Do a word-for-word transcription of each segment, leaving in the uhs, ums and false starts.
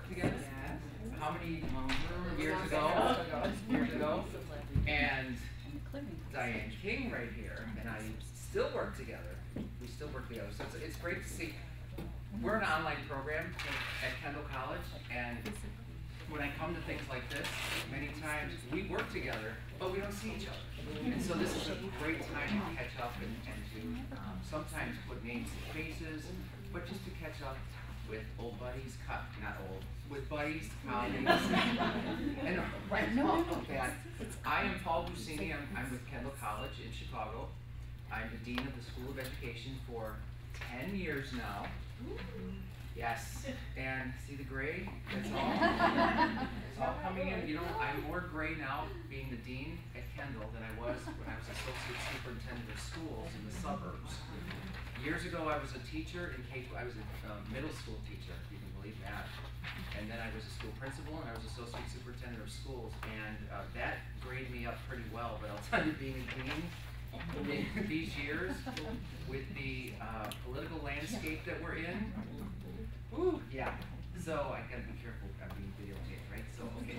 together? Yeah. How many um, years ago? Years ago. And Diane King right here, and I still work together. We still work together. So it's, it's great to see. We're an online program at Kendall College, and when I come to things like this, many times we work together, but we don't see each other. And so this is a great time to catch up and, and to um, sometimes put names to faces, but just to catch up with old buddies, not old, with buddies, colleagues. And right now, okay, I, I am Paul Busceni. I'm, I'm with Kendall College in Chicago. I'm the Dean of the School of Education for ten years now. Yes, and see the gray? It's all, it's all coming in. You know, I'm more gray now being the Dean at Kendall than I was when I was Associate Superintendent of Schools in the suburbs. Years ago, I was a teacher in K I was a uh, middle school teacher, if you can believe that. And then I was a school principal, and I was Associate Superintendent of Schools, and uh, that graded me up pretty well. But I'll tell you, being a Dean in these years, with the uh, political landscape that we're in, whew, yeah. So I gotta be careful about being videotaped, right? So, okay.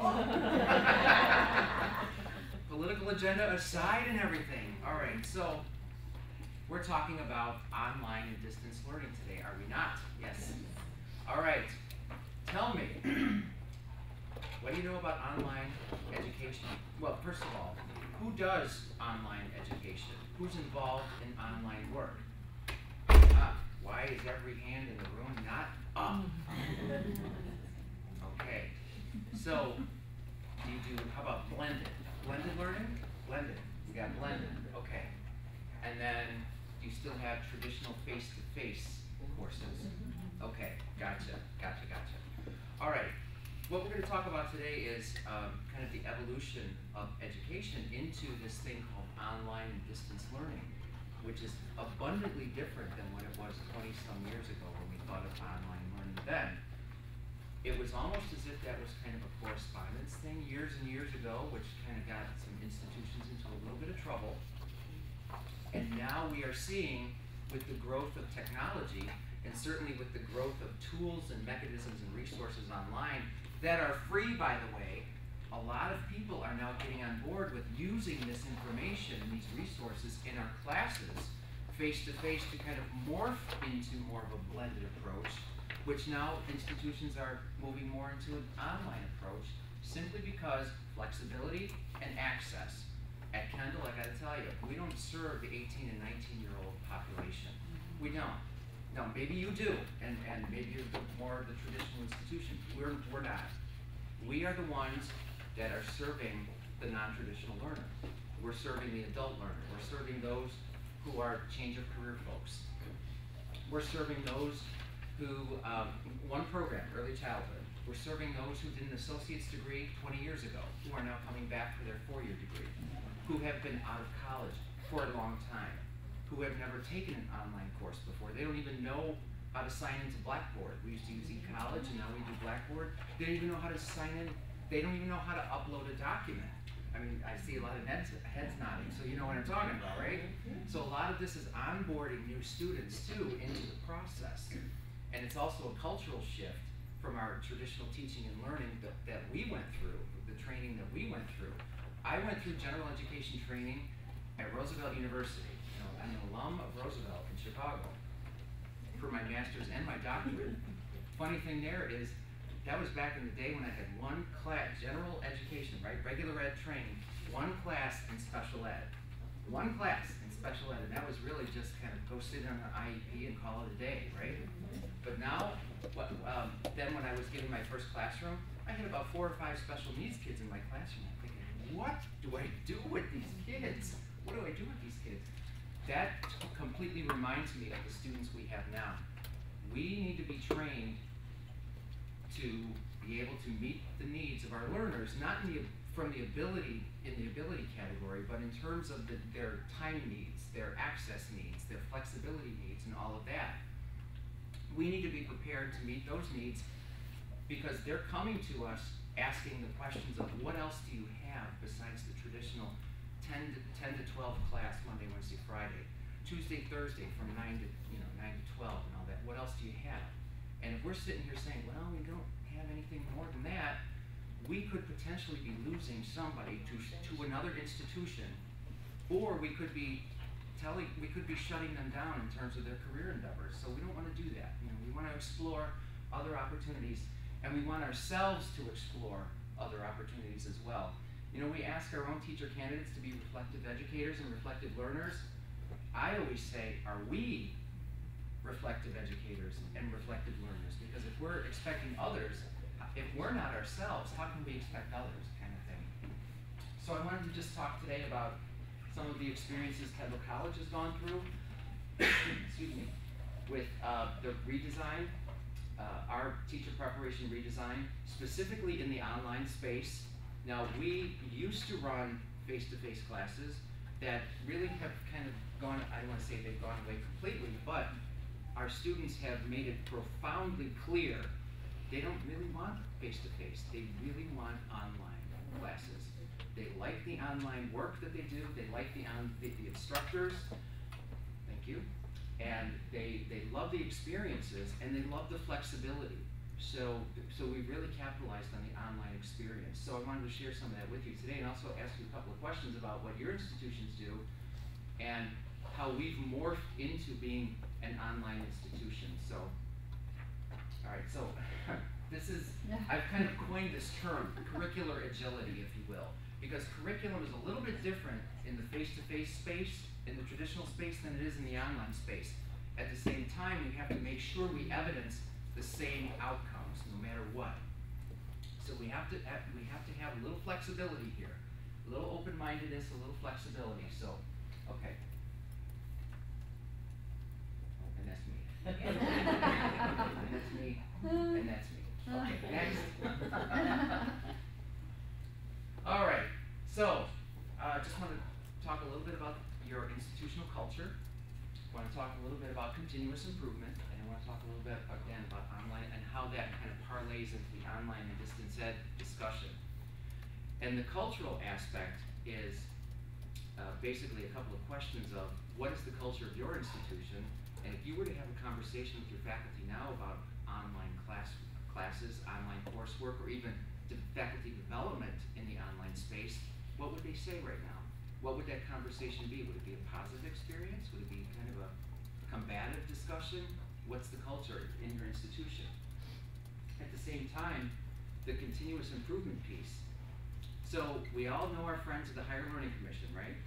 Political agenda aside and everything. All right, so we're talking about online and distance learning today, are we not? Yes. All right, tell me, what do you know about online education? Well, first of all, who does online education? Who's involved in online work? Ah, why is every hand in the room not up? Okay, so do you do, how about blended? Blended learning? Blended, we got blended, okay. And then you still have traditional face-to-face courses. Okay, gotcha, gotcha, gotcha. All right, what we're going to talk about today is um, kind of the evolution of education into this thing called online and distance learning, which is abundantly different than what it was twenty some years ago when we thought of online learning then. It was almost as if that was kind of a correspondence thing years and years ago, which kind of got some institutions into a little bit of trouble. And now we are seeing, with the growth of technology, and certainly with the growth of tools and mechanisms and resources online that are free, by the way, a lot of people are now getting on board with using this information and these resources in our classes face-to-face to kind of morph into more of a blended approach, which now institutions are moving more into an online approach simply because flexibility and access. At Kendall, I gotta tell you, we don't serve the eighteen and nineteen year old population. We don't. Now, maybe you do, and, and maybe you're more of the traditional institution. We're, we're not. We are the ones that are serving the non-traditional learner. We're serving the adult learner. We're serving those who are change of career folks. We're serving those who, um, one program, early childhood, we're serving those who did an associate's degree twenty years ago, who are now coming back for their four-year degree, who have been out of college for a long time, who have never taken an online course before. They don't even know how to sign into Blackboard. We used to use eCollege, and now we do Blackboard. They don't even know how to sign in. They don't even know how to upload a document. I mean, I see a lot of heads, heads nodding, so you know what I'm talking about, right? So a lot of this is onboarding new students, too, into the process. And it's also a cultural shift from our traditional teaching and learning that, that we went through, the training that we went through. I went through general education training at Roosevelt University. You know, I'm an alum of Roosevelt in Chicago for my master's and my doctorate. Funny thing there is, that was back in the day when I had one class, general education, right, regular ed training, one class in special ed. One class in special ed, and that was really just kind of go sit on an I E P and call it a day, right? But now, what, um, then when I was given my first classroom, I had about four or five special needs kids in my classroom. I'm thinking, what do I do with these kids? What do I do with these kids? That completely reminds me of the students we have now. We need to be trained to be able to meet the needs of our learners, not in the, from the ability, in the ability category, but in terms of the, their time needs, their access needs, their flexibility needs, and all of that. We need to be prepared to meet those needs because they're coming to us asking the questions of what else do you have besides the traditional ten to twelve class Monday, Wednesday, Friday, Tuesday, Thursday from nine to, you know, nine to twelve and all that. What else do you have? And if we're sitting here saying, well, we don't have anything more than that, we could potentially be losing somebody to, to another institution, or we could be telling, we could be shutting them down in terms of their career endeavors. So we don't want to do that. You know, we want to explore other opportunities, and we want ourselves to explore other opportunities as well. You know, we ask our own teacher candidates to be reflective educators and reflective learners. I always say, are we reflective educators and reflective learners? Because if we're expecting others, if we're not ourselves, how can we expect others, kind of thing. So I wanted to just talk today about some of the experiences Kendall College has gone through, excuse me, with uh, the redesign, uh, our teacher preparation redesign, specifically in the online space. Now, we used to run face-to-face classes that really have kind of gone, I don't want to say they've gone away completely, but our students have made it profoundly clear they don't really want face-to-face. They really want online classes. They like the online work that they do. They like the, on, the, the instructors. Thank you. And they, they love the experiences, and they love the flexibility. So, so we really capitalized on the online experience. So I wanted to share some of that with you today, and also ask you a couple of questions about what your institutions do and how we've morphed into being an online institution. So, all right, so this is, I've kind of coined this term, curricular agility, if you will, because curriculum is a little bit different in the face-to-face space, in the traditional space, than it is in the online space. At the same time, we have to make sure we evidence the same outcomes, no matter what. So we have to have, we have to have a little flexibility here, a little open-mindedness, a little flexibility. So, okay. Oh, and that's me. and that's me. And that's me. Okay, next. All right. So, I uh, just want to talk a little bit about your institutional culture. I want to talk a little bit about continuous improvement, and I want to talk a little bit, again, about online and how that kind of parlays into the online and distance ed discussion. And the cultural aspect is uh, basically a couple of questions of what is the culture of your institution, and if you were to have a conversation with your faculty now about online class classes, online coursework, or even de faculty development in the online space, what would they say right now? What would that conversation be? Would it be a positive experience? Would it be kind of a combative discussion? What's the culture in your institution? At the same time, the continuous improvement piece. So we all know our friends at the Higher Learning Commission, right?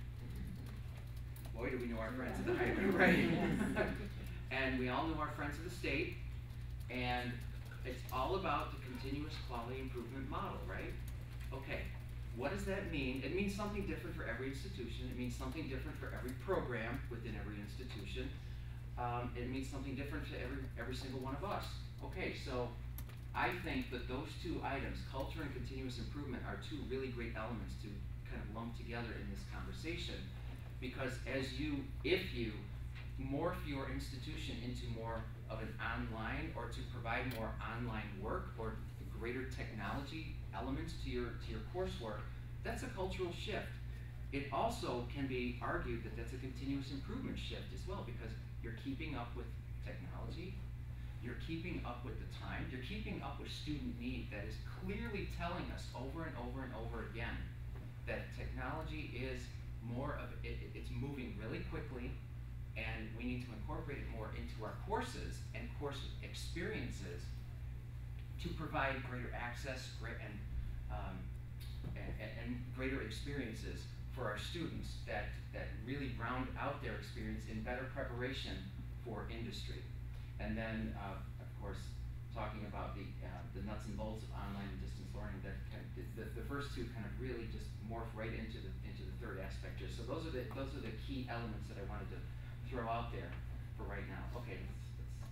Boy, do we know our friends at the Higher Learning Commission, right? And we all know our friends at the state, and it's all about the continuous quality improvement model, right? Okay. What does that mean? It means something different for every institution. It means something different for every program within every institution. Um, it means something different to every, every single one of us. Okay, so I think that those two items, culture and continuous improvement, are two really great elements to kind of lump together in this conversation. Because as you, if you morph your institution into more of an online, or to provide more online work, or greater technology elements to your to your coursework, that's a cultural shift. It also can be argued that that's a continuous improvement shift as well, because you're keeping up with technology, you're keeping up with the time, you're keeping up with student need that is clearly telling us over and over and over again that technology is more of, it, it's moving really quickly, and we need to incorporate it more into our courses and course experiences to provide greater access great, and, um, and, and greater experiences for our students that, that really round out their experience in better preparation for industry. And then, uh, of course, talking about the, uh, the nuts and bolts of online and distance learning, that kind of, the, the first two kind of really just morph right into the, into the third aspect here. So those are the, those are the key elements that I wanted to throw out there for right now. Okay, let's,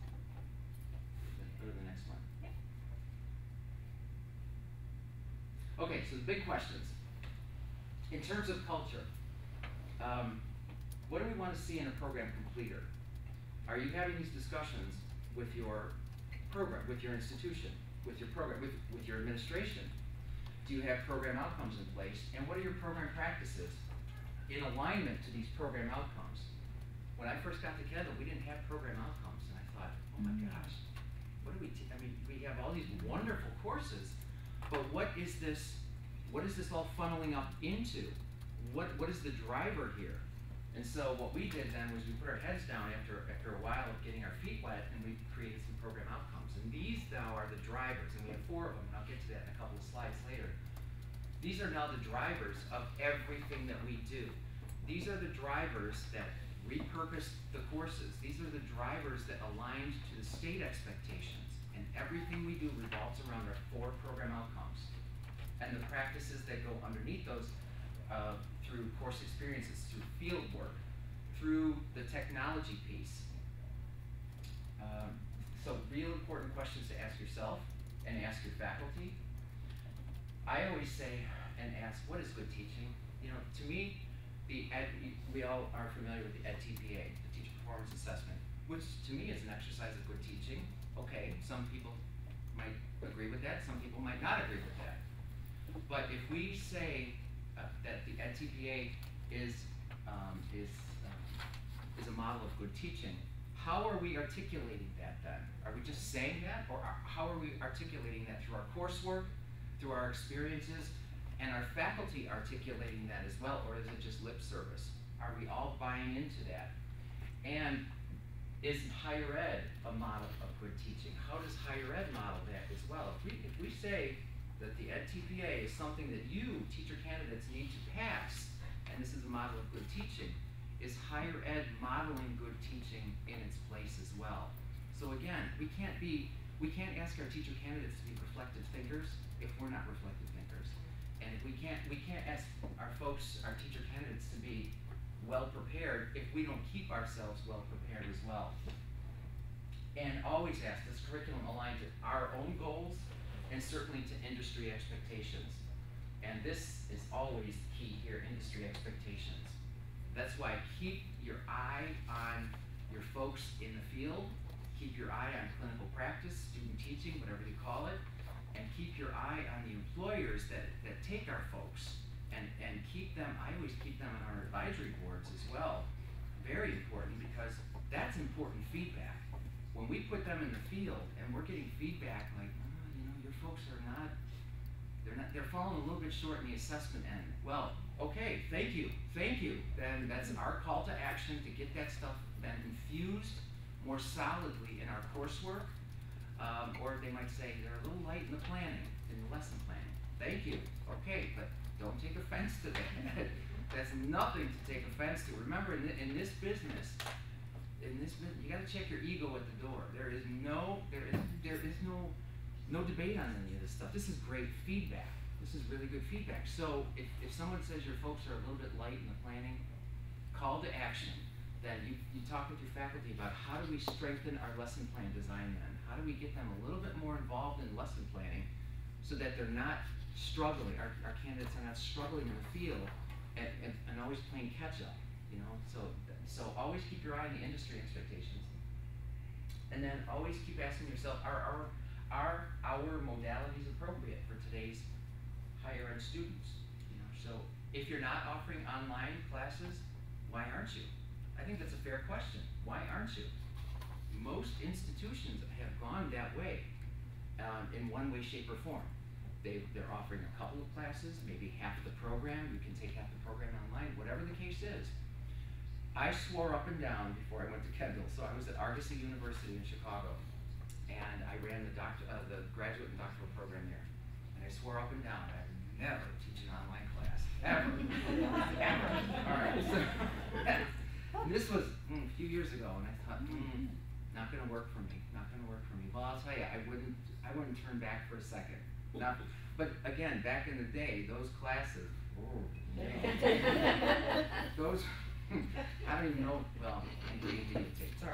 let's go to the next one. Okay, so the big questions. In terms of culture, um, what do we want to see in a program completer? Are you having these discussions with your program, with your institution, with your program, with, with your administration? Do you have program outcomes in place? And what are your program practices in alignment to these program outcomes? When I first got to Kendall, we didn't have program outcomes, and I thought, oh my gosh, what what do we, t I mean, we have all these wonderful courses, but what is this, what is this all funneling up into? What, what is the driver here? And so what we did then was we put our heads down after, after a while of getting our feet wet, and we created some program outcomes. And these now are the drivers, and we have four of them, and I'll get to that in a couple of slides later. These are now the drivers of everything that we do. These are the drivers that repurposed the courses. These are the drivers that aligned to the state expectations. And everything we do revolves around our four program outcomes. And the practices that go underneath those uh, through course experiences, through field work, through the technology piece. Um, so real important questions to ask yourself and ask your faculty. I always say and ask, what is good teaching? You know, to me, the ed, we all are familiar with the E D T P A, the Teacher Performance Assessment, which to me is an exercise of good teaching. Okay, some people might agree with that, some people might not agree with that. But if we say uh, that the E D T P A is, um, is, um, is a model of good teaching, how are we articulating that then? Are we just saying that, or are, how are we articulating that through our coursework, through our experiences, and our faculty articulating that as well, or is it just lip service? Are we all buying into that? And is higher ed a model of good teaching? How does higher ed model that as well? If we, if we say that the E D T P A is something that you, teacher candidates, need to pass, and this is a model of good teaching, is higher ed modeling good teaching in its place as well? So again, we can't be, we can't ask our teacher candidates to be reflective thinkers if we're not reflective thinkers. And if we can't, we can't ask our folks, our teacher candidates, to be well prepared if we don't keep ourselves well prepared as well. And always ask, does curriculum align to our own goals and certainly to industry expectations? And this is always key here, industry expectations. That's why keep your eye on your folks in the field, keep your eye on clinical practice, student teaching, whatever you call it, and keep your eye on the employers that, that take our folks, and, and keep them, I always keep them on our advisory boards as well. Very important, because that's important feedback. When we put them in the field and we're getting feedback like, oh, you know, your folks are not, they're not, they're falling a little bit short in the assessment end. Well, okay, thank you, thank you. Then that's our call to action to get that stuff then infused more solidly in our coursework. Um, or they might say they're a little light in the planning, in the lesson planning. Thank you. Okay, but don't take offense to that. That's nothing to take offense to. Remember, in, in this business, in this business, you got to check your ego at the door. There is no, there is, there is no, no debate on any of this stuff. This is great feedback. This is really good feedback. So if, if someone says your folks are a little bit light in the planning, call to action. Then you, you talk with your faculty about how do we strengthen our lesson plan design then? How do we get them a little bit more involved in lesson planning so that they're not struggling, our, our candidates are not struggling in the field and, and, and always playing catch up, you know? So, so always keep your eye on the industry expectations. And then always keep asking yourself, are, are, are our modalities appropriate for today's higher ed students? You know, so if you're not offering online classes, why aren't you? I think that's a fair question. Why aren't you? Most institutions have gone that way um, in one way, shape, or form. They, they're offering a couple of classes, maybe half of the program. You can take half the program online, whatever the case is. I swore up and down before I went to Kendall. So I was at Argosy University in Chicago, and I ran the, doctor, uh, the graduate and doctoral program there. And I swore up and down I would never teach an online class, ever, ever. All right. So, and this was mm, a few years ago, and I thought, mm, not going to work for me. Not going to work for me. Well, I'll tell you, I wouldn't. I wouldn't turn back for a second. Not, but again, back in the day, those classes. Oh, those. I don't even know. Well, I'm getting videotaped. Sorry.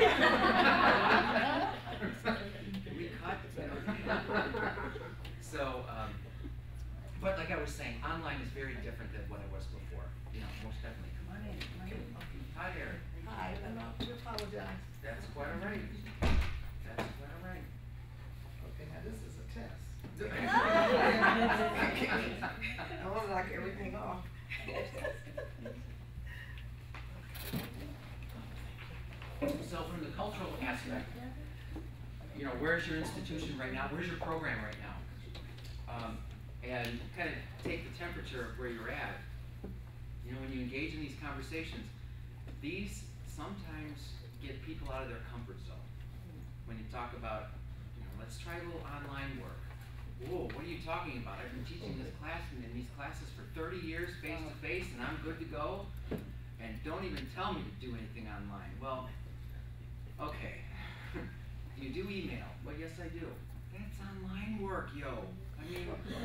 We cut. You know. So, um, but like I was saying, online is very different than what it was before. You know, most definitely. Come on in. Come on in. Hi there. Hi, and I do apologize. That's quite all right. That's quite all right. Okay, now this is a test. I want to knock everything off. So from the cultural aspect, you know, where's your institution right now? Where's your program right now? Um, and kind of take the temperature of where you're at. You know, when you engage in these conversations, these sometimes get people out of their comfort zone. When you talk about, you know, let's try a little online work. Whoa, what are you talking about? I've been teaching this class in these classes for thirty years face to face and I'm good to go. And don't even tell me to do anything online. Well, okay. Do you do email? Well, yes I do. That's online work, yo. I mean,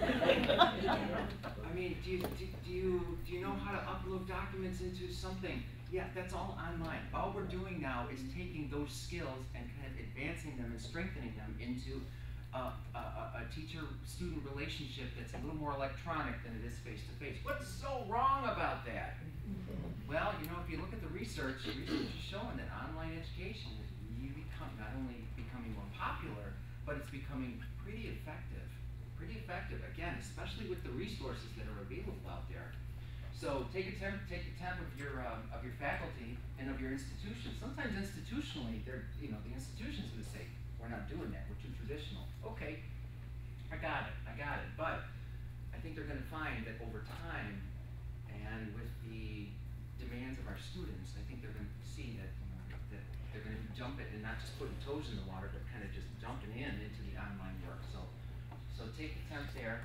I mean, do you, do, do you do you know how to upload documents into something? Yeah, that's all online. All we're doing now is taking those skills and kind of advancing them and strengthening them into a, a, a teacher-student relationship that's a little more electronic than it is face-to-face. What's so wrong about that? Well, you know, if you look at the research, the research is showing that online education is really become, not only becoming more popular, but it's becoming pretty effective. Pretty effective, again, especially with the resources that are available out there. So take a temp, take the temp of your um, of your faculty and of your institution. Sometimes institutionally, they're you know the institution's going to say, we're not doing that. We're too traditional. Okay, I got it. I got it. But I think they're going to find that over time, and with the demands of our students, I think they're going to see that you know, that they're going to jump it and not just putting toes in the water, but kind of just jumping in into the online work. So, so take the temp there.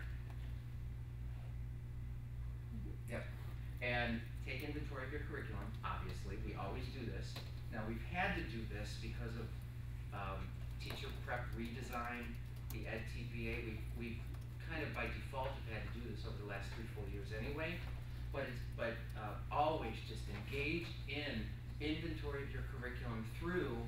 Yep. And take inventory of your curriculum, obviously. We always do this. Now, we've had to do this because of um, teacher prep redesign, the Ed T P A. We've, we've kind of by default have had to do this over the last three, four years anyway. But, it's, but uh, always just engage in inventory of your curriculum through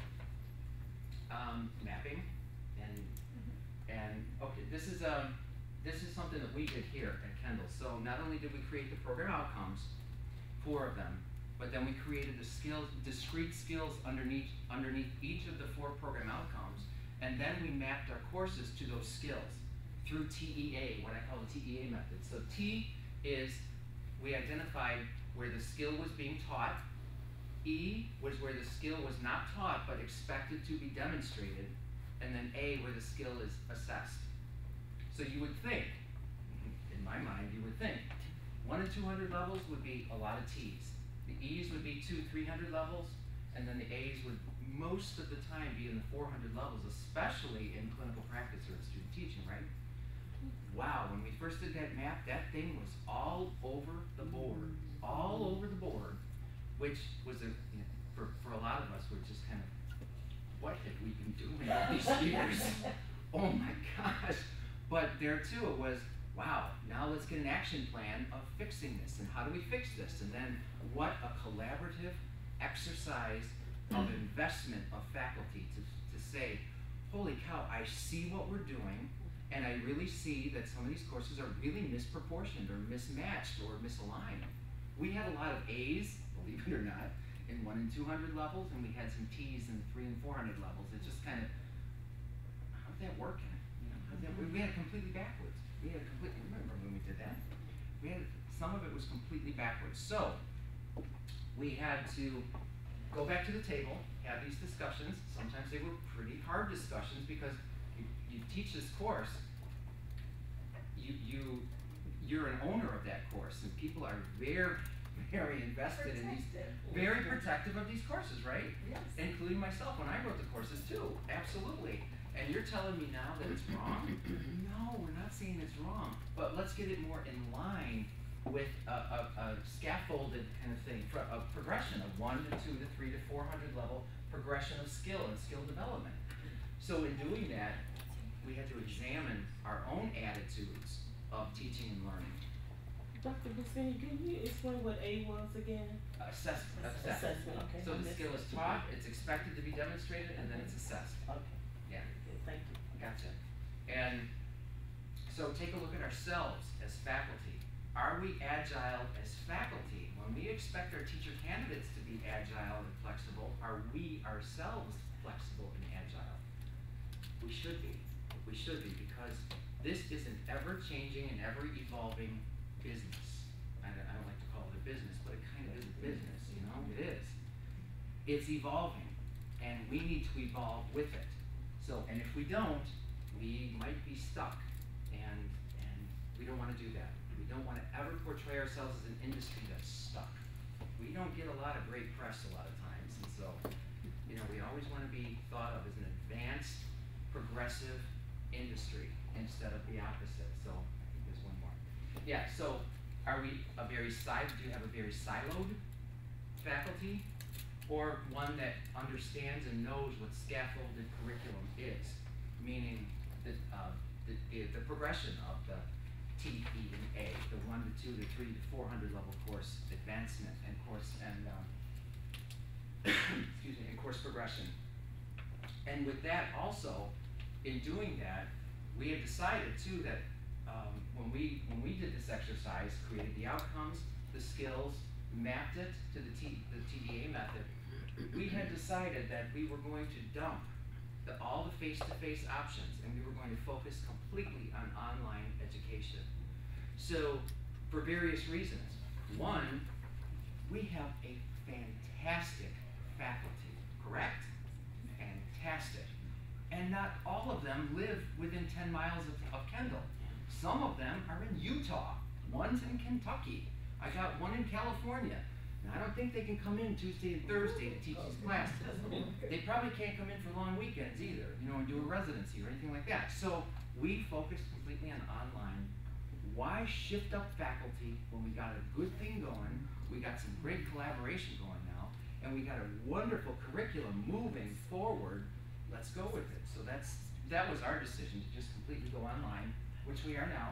um, mapping. And, and okay, this is um, This is something that we did here at Kendall. So not only did we create the program outcomes, four of them, but then we created the skills, discrete skills underneath, underneath each of the four program outcomes, and then we mapped our courses to those skills through T E A, what I call the T E A method. So T is, we identified where the skill was being taught. E was where the skill was not taught, but expected to be demonstrated. And then A, where the skill is assessed. So you would think, in my mind, you would think, one and two hundred levels would be a lot of T's. The E's would be two, three hundred levels, and then the A's would most of the time be in the four hundred levels, especially in clinical practice or in student teaching, right? Wow, when we first did that map, that thing was all over the board, all over the board, which was a, you know, for, for a lot of us, we're just kind of, what have we been doing all these years? Oh my gosh. But there too, it was, wow, now let's get an action plan of fixing this. And how do we fix this? And then what a collaborative exercise of investment of faculty to, to say, holy cow, I see what we're doing, and I really see that some of these courses are really misproportioned or mismatched or misaligned. We had a lot of A's, believe it or not, in one and two hundred levels, and we had some T's in three and four hundred levels. It just kind of, how's that working? We had it completely backwards. We had it completely, remember when we did that? We had, some of it was completely backwards. So, we had to go back to the table, have these discussions. Sometimes they were pretty hard discussions because you, you teach this course, you, you, you're an owner of that course, and people are very, very invested in these, very protective of these courses, right? Yes. Including myself when I wrote the courses too, absolutely. And you're telling me now that it's wrong? No, we're not saying it's wrong. But let's get it more in line with a, a, a scaffolded kind of thing, a progression of one to two to three to four hundred level progression of skill and skill development. So in doing that, we had to examine our own attitudes of teaching and learning. Doctor Busceni, can you explain what A was again? Assessment. Assessment. Assessment, okay. So the skill is taught, it's expected to be demonstrated, and then it's assessed. Okay. Yeah. Thank you. Gotcha. And so take a look at ourselves as faculty. Are we agile as faculty? When we expect our teacher candidates to be agile and flexible, are we ourselves flexible and agile? We should be. We should be, because this is an ever-changing and ever-evolving business. I don't, I don't like to call it a business, but it kind of is a business, you know? It is. It's evolving, and we need to evolve with it. So, and if we don't, we might be stuck, and, and we don't want to do that. We don't want to ever portray ourselves as an industry that's stuck. We don't get a lot of great press a lot of times, and so, you know, we always want to be thought of as an advanced, progressive industry instead of the opposite. So, I think there's one more. Yeah, so are we a very side, do you have a very siloed faculty? Or one that understands and knows what scaffolded curriculum is, meaning the, uh, the, the progression of the T E and A, the one to two to three to four hundred level course advancement and course and um, excuse me, and course progression. And with that also, in doing that, we have decided too that um, when we when we did this exercise, created the outcomes, the skills, mapped it to the T the T D A method. We had decided that we were going to dump the, all the face-to-face options, and we were going to focus completely on online education. So, for various reasons. One, we have a fantastic faculty, correct? Fantastic. And not all of them live within ten miles of, of Kendall. Some of them are in Utah. One's in Kentucky. I got one in California. Now, I don't think they can come in Tuesday and Thursday to teach these classes. They probably can't come in for long weekends either, you know, and do a residency or anything like that. So we focused completely on online. Why shift up faculty when we got a good thing going, we got some great collaboration going now, and we got a wonderful curriculum moving forward? Let's go with it. So that's that was our decision, to just completely go online, which we are now.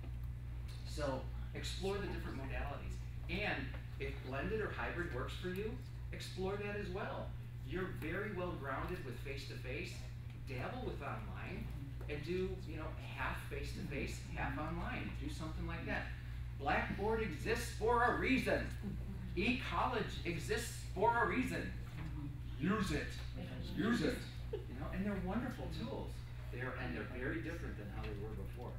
So explore the different modalities. And if blended or hybrid works for you, explore that as well. You're very well grounded with face-to-face, dabble with online, and do, you know, half face-to-face, half online. Do something like that. Blackboard exists for a reason. E-college exists for a reason. Use it. Use it. You know, and they're wonderful tools. They're and they're very different than how they were before.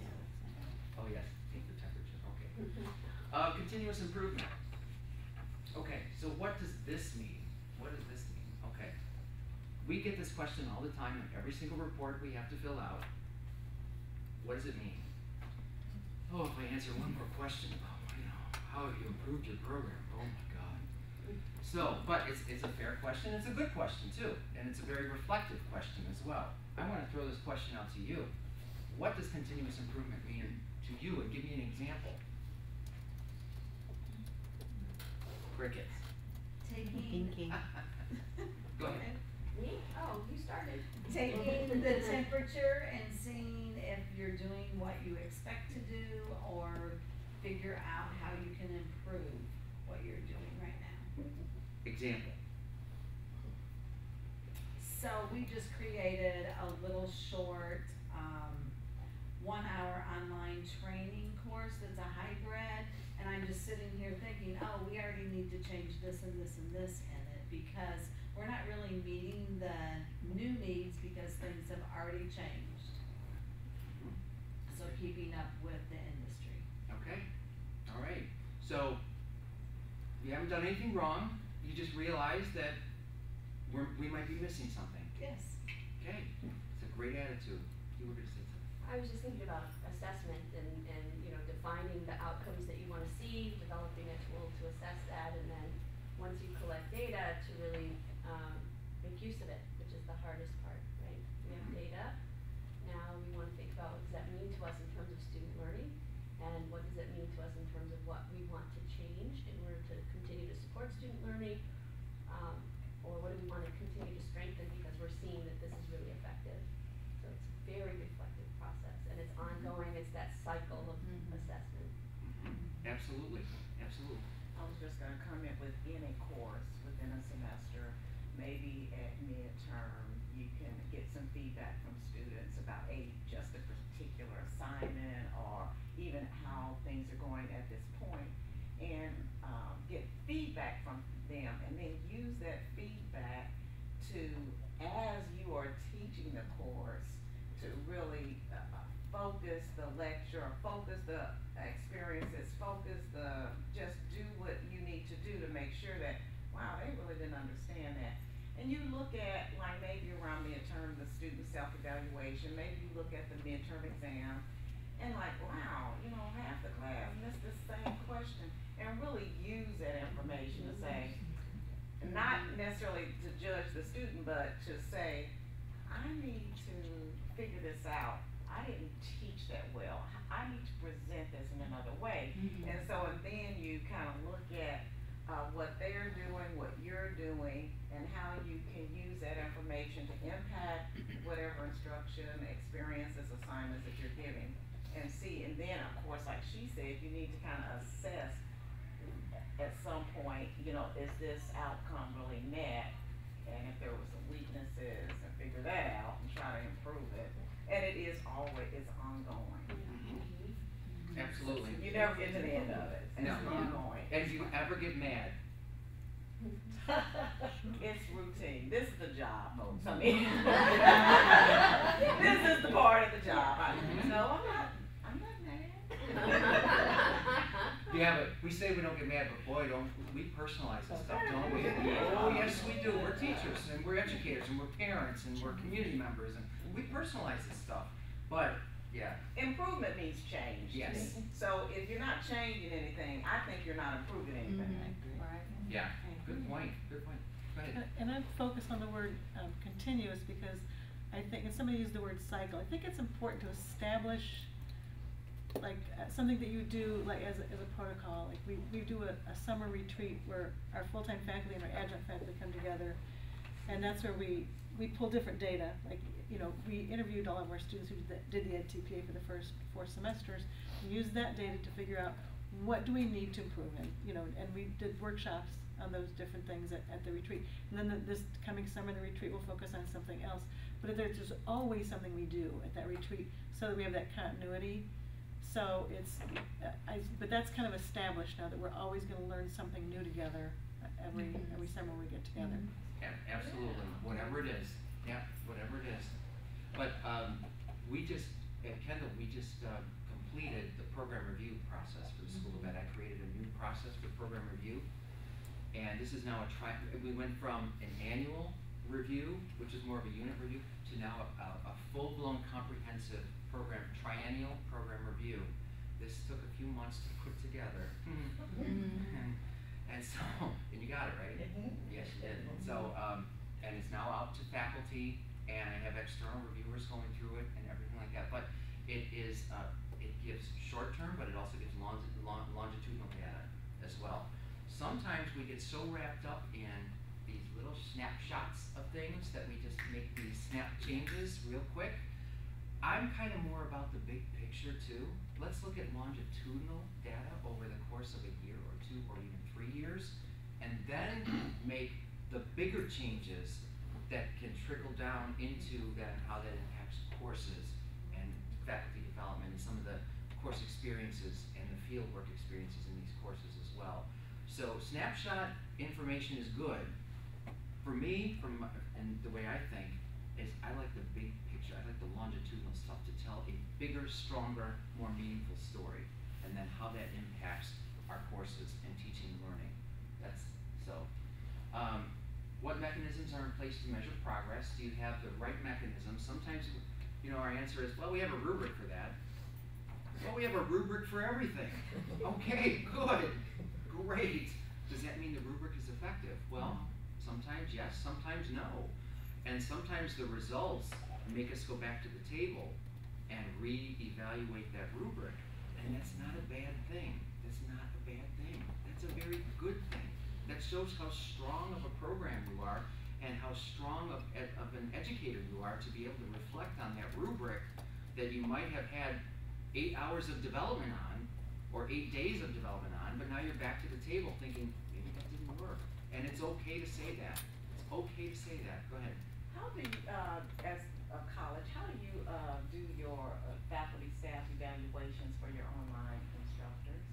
Oh yes, take the temperature. Okay. Uh, continuous improvement. Okay, so what does this mean? What does this mean? Okay. We get this question all the time in every single report we have to fill out. What does it mean? Oh, if I answer one more question about, you know, how have you improved your program? Oh my God. So, but it's, it's a fair question. It's a good question too. And it's a very reflective question as well. I want to throw this question out to you. What does continuous improvement mean to you? And give me an example. Crickets. Taking, Go ahead. me? Oh, you started. Taking the temperature and seeing if you're doing what you expect to do, or figure out how you can improve what you're doing right now. Example. So we just created a little short, um, one hour online training course that's a hybrid, and I'm just sitting here thinking, oh, we already need to change this and this and this in it, because we're not really meeting the new needs because things have already changed. So keeping up with the industry. Okay. All right. So you haven't done anything wrong. You just realize that we're, we might be missing something. Yes. Okay. It's a great attitude. You were going to say something. I was just thinking about assessment and, and you know, defining the outcomes that you want to see, developing a tool to assess that, and then once you collect data, to really um, make use of it, which is the hardest part, right? We have data. Now we want to think about what does that mean to us in terms of student learning, and what does it mean to us in terms of what we want to change in order to continue to support student learning, um, or what do we want to continue to strengthen because we're seeing that this is really effective. So it's a very reflective process, and it's ongoing. It's that cycle of Mhm. assessment. Absolutely. Absolutely. I was just gonna comment, within a course, within a semester, maybe at midterm, you can get some feedback from students about a, just a particular assignment, or even how things are going at this point, and, um, get feedback from them, and then use that feedback to, as you are teaching the course, to really, uh, focus the lecture, or focus the experiences, focus the, just do what you need to do to make sure that, wow, they really didn't understand that. And you look at, like, maybe around midterm, the student self-evaluation, maybe you look at the midterm exam, and like, wow, you know, half the class missed the same question, and really use that information to say, not necessarily to judge the student, but to say, I need to figure this out. I didn't teach that well. I need to present this in another way. Mhm. And so, and then you kind of look at uh, what they're doing, what you're doing, and how you can use that information to impact whatever instruction, experiences, assignments that you're giving. And see, and then of course, like she said, you need to kind of assess at some point, you know, is this outcome really met? And if there were some weaknesses, and figure that out and try to improve it. And it is always, it's ongoing. Absolutely. You never get to the end of it, and it's No. ongoing. And do you ever get mad? It's routine. This is the job, folks. I mean, this is the part of the job. I, no, I'm not. I'm not mad. Yeah, but we say we don't get mad, but boy, don't we personalize this stuff, don't we? Oh, yes, we do. We're teachers, and we're educators, and we're parents, and we're community members, and we personalize this stuff. But yeah. Improvement means change. Yes. So if you're not changing anything, I think you're not improving anything. Right. Yeah. Good point. Good point. Go ahead. And and I'd focus on the word um, continuous because I think, and somebody used the word cycle, I think it's important to establish like uh, something that you do like as a, as a protocol. Like we, we do a, a summer retreat where our full-time faculty and our adjunct faculty come together, and that's where we, we pull different data. Like, you know, we interviewed all of our students who did the, did the Ed T P A for the first four semesters, and used that data to figure out what do we need to improve in, you know, and we did workshops on those different things at, at the retreat. And then the, this coming summer, the retreat will focus on something else. But there's just always something we do at that retreat so that we have that continuity. So it's, uh, I, but that's kind of established now that we're always going to learn something new together every Mm-hmm. every summer we get together. Yeah, absolutely. Whatever it is. Yeah, whatever it is. But um, we just, at Kendall, we just uh, completed the program review process for the School of Ed. I created a new process for program review. And this is now a tri, we went from an annual review, which is more of a unit review, to now a, a full-blown comprehensive program, triennial program review. This took a few months to put together. and, and so, and you got it, right? Yes, you did. So, um, and it's now out to faculty, and I have external reviewers going through it and everything like that. But it is, uh, it gives short-term, but it also gives longi long longitudinal data as well. Sometimes we get so wrapped up in these little snapshots of things that we just make these snap changes real quick. I'm kind of more about the big picture too. Let's look at longitudinal data over the course of a year or two or even three years, and then make the bigger changes that can trickle down into then how that impacts courses and faculty development and some of the course experiences and the fieldwork experiences in these courses as well. So snapshot information is good. For me, from my, and the way I think, is I like the big picture. I like the longitudinal stuff to tell a bigger, stronger, more meaningful story, and then how that impacts our courses and teaching and learning. That's so. Um, what mechanisms are in place to measure progress? Do you have the right mechanisms? Sometimes, you know, our answer is, well, we have a rubric for that. Well, we have a rubric for everything. Okay, good. Great. Does that mean the rubric is effective? Well, sometimes yes, sometimes no. And sometimes the results make us go back to the table and re-evaluate that rubric. And that's not a bad thing. That's not a bad thing. That's a very good thing. That shows how strong of a program you are and how strong of, of an educator you are to be able to reflect on that rubric that you might have had eight hours of development on or eight days of development on, but now you're back to the table thinking, maybe that didn't work. And it's okay to say that. It's okay to say that. Go ahead. How do you, uh, as a college, how do you uh, do your uh, faculty staff evaluations for your online instructors?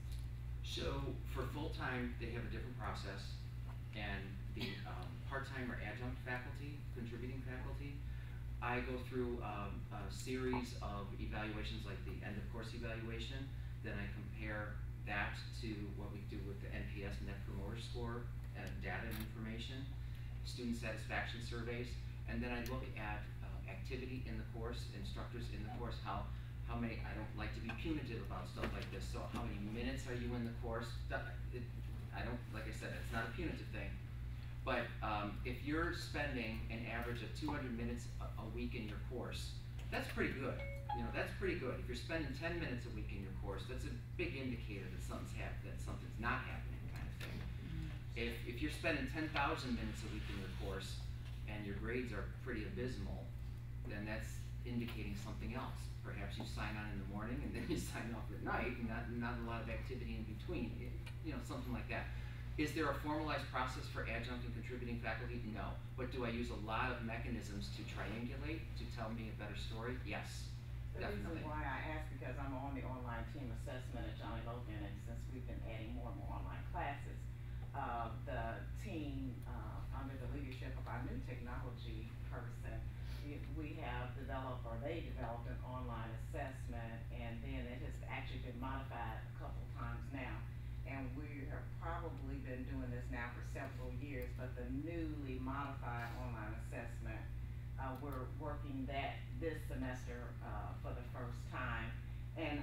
So for full-time, they have a different process, and the um, part-time or adjunct faculty, contributing faculty, I go through um, a series of evaluations like the end-of-course evaluation. Then I compare that to what we do with the N P S, Net Promoter Score, and data and information. student satisfaction surveys, and then I look at uh, activity in the course, instructors in the course, how how many, I don't like to be punitive about stuff like this, so how many minutes are you in the course? It, I don't, like I said, it's not a punitive thing, but um, if you're spending an average of two hundred minutes a, a week in your course, that's pretty good. You know, that's pretty good. If you're spending ten minutes a week in your course, that's a big indicator that something's happening, that something's not happening, kind of thing. If, if you're spending ten thousand minutes a week in your course and your grades are pretty abysmal, then that's indicating something else. Perhaps you sign on in the morning and then you sign off at night, and not, not a lot of activity in between, it, you know, something like that. Is there a formalized process for adjunct and contributing faculty? No. But do I use a lot of mechanisms to triangulate, to tell me a better story? Yes, The definitely. reason why I ask, because I'm on the online team assessment at Johnny Logan, and since we've been adding more and more online classes, uh, the team, uh, under the leadership of our new technology person, we have developed, or they developed, an online assessment, and then it has actually been modified a couple times now. And we have probably been doing this now for several years, but the newly modified online assessment, uh, we're working that this semester uh, for the first time. And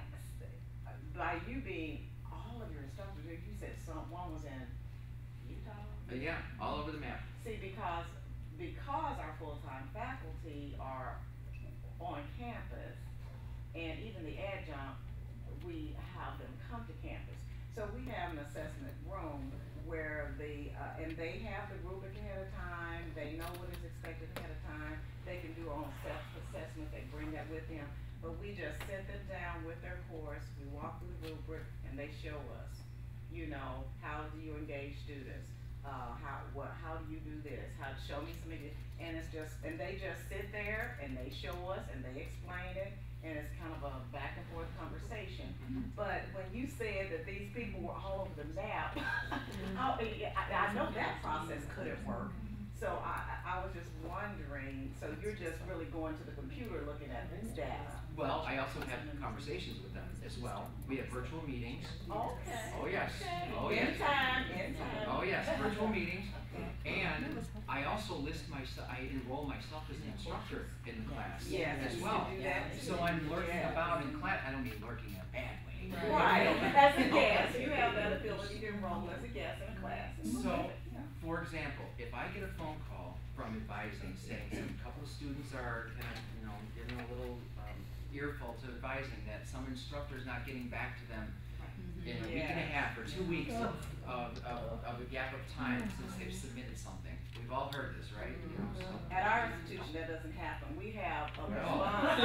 by you being, all of your instructors, you said some, one was in Utah? Uh, yeah, all over the map. See, because because our full-time faculty are on campus, and even the adjunct, we have them come to campus. So we have an assessment room where the, uh, and they have the rubric ahead of time, they know what is expected ahead of time, they can do their own self-assessment, they bring that with them, but we just sit them down with their course, we walk through the rubric, and they show us, you know, how do you engage students? Uh, how what how do you do this? How show me some of it, and it's just and they just sit there and they show us and they explain it, and it's kind of a back and forth conversation. Mm-hmm. But when you said that these people were all over the map, I, I know that process couldn't work. So I I was just wondering. So you're just really going to the computer looking at this data. Well, I also have conversations with them as well. We have virtual meetings. Okay. Oh yes. Okay. Oh yes. In time. In time. Oh yes. Virtual meetings. And I also list myself. I enroll myself as an instructor in the class Yes, as you well. should do that too. So I'm lurking Yeah. about in class. I don't mean lurking in a bad way. Right. As a guest, you have that ability to enroll as a guest in a class. So, for example, if I get a phone call from advising saying some couple of students are kind of, you know, getting a little um, earful to advising that some instructor is not getting back to them in a week and a half or two weeks of, of, of, of a gap of time since they've submitted something. We've all heard this, right? You know, so. At our institution, that doesn't happen. We have a No. response.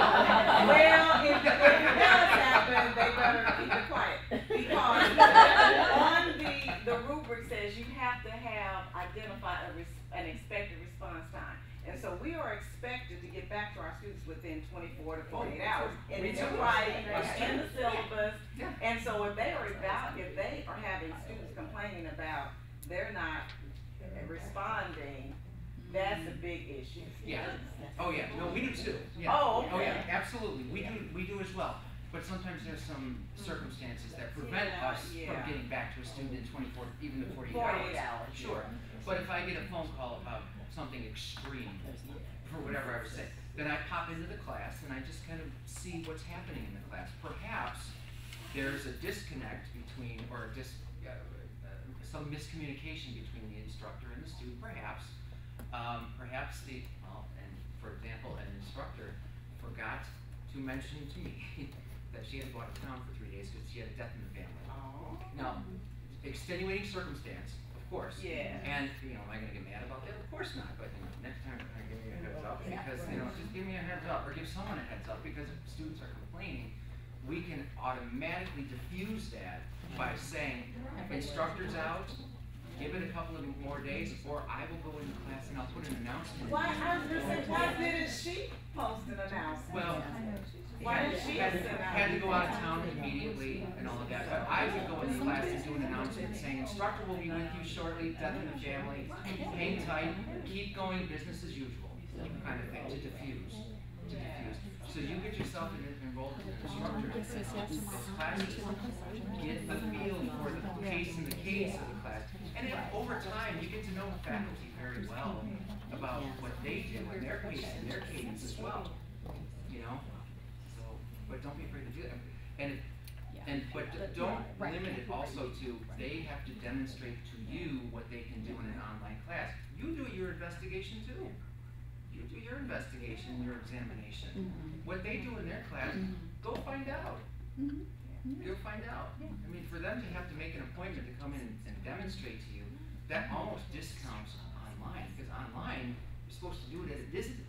Well, if, if it does happen, they better keep it quiet. Because on the, the rubric says you have to have identified a res, an expected response time. And so we are expected to get back to our students within twenty-four to forty-eight hours. And Me it's too. in writing, it's in the syllabus. Yeah. And so if they are about, if they are having students complaining about they're not responding, that's a big issue. Yeah. Oh yeah. No, we do too. Yeah. Oh, Oh yeah. okay. Absolutely. We do. We do as well. But sometimes there's some circumstances that prevent Yeah, us yeah. from getting back to a student in twenty-four, even to forty-eight forty-eight hours. hours. Sure. But if I get a phone call about something extreme, for whatever I was saying, then I pop into the class and I just kind of see what's happening in the class. Perhaps there's a disconnect between, or a dis, uh, uh, some miscommunication between the instructor and the student. Perhaps, um, perhaps the, well, and for example, an instructor forgot to mention to me that she had to go out of town for three days because she had a death in the family. Oh. Now, extenuating circumstance, of course. Yeah. And, you know, am I gonna get mad about that? Of course not, but, you know, next time, uh, give me a heads up, because, you know, just give me a heads up, or give someone a heads up, because if students are complaining, we can automatically diffuse that by saying, instructor's out, give it a couple of more days, or I will go into class and I'll put an announcement. Why, I was gonna say, why didn't she post an announcement? Well, Why did she had, send out? had to go out of town immediately and all of that, but I would go into class and do an announcement saying, instructor will be with you shortly, death in the family, hang tight, keep going, business as usual, kind of thing, to diffuse, to diffuse. So you get yourself in, enrolled as an instructor in those classes, get the feel for the pace and the cadence of the class, and then over time, you get to know the faculty very very well about what they do and their pace and their cadence as well. You know? So, but don't be afraid to do that. And, and, but don't limit it also to, they have to demonstrate to you what they can do in an online class. You do your investigation too. You do your investigation, your examination. What they do in their class, go find out. You'll find out. I mean, for them to have to make an appointment to come in and, and demonstrate to you, that almost discounts online, because online, you're supposed to do it at a distance.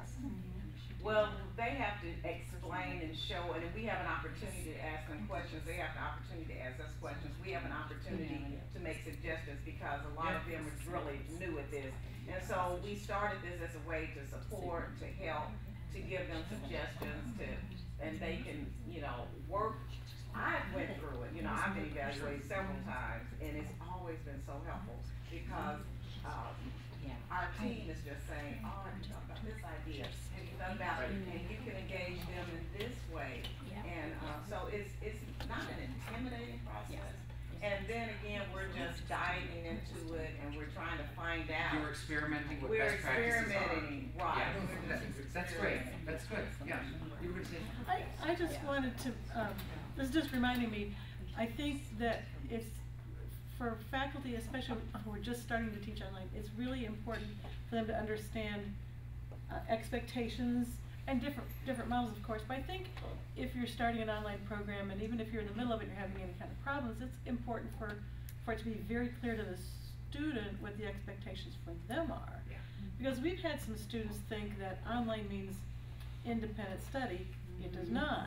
Well, they have to explain and show, and if we have an opportunity to ask them questions, they have the opportunity to ask us questions. We have an opportunity to make suggestions because a lot of them are really new at this. And so we started this as a way to support, to help, to give them suggestions, to, and they can, you know, work. I went through it, you know, I've been evaluated several times, and it's always been so helpful because um, our team is just saying, oh, have you thought about this idea? Have you thought about it? And you can engage them in this way. And uh, so it's, it's not an intimidating process. And then again, we're just diving into it and we're trying to find out. You're experimenting with We're best practices are. experimenting, right. Yeah, that's, that's great. That's good. Yeah. You were gonna say? I, I just wanted to, um, this is just reminding me, I think that it's, for faculty, especially who are just starting to teach online, it's really important for them to understand uh, expectations and different different models, of course. But I think if you're starting an online program, and even if you're in the middle of it and you're having any kind of problems, it's important for, for it to be very clear to the student what the expectations for them are. Yeah. Because we've had some students think that online means independent study. It does not.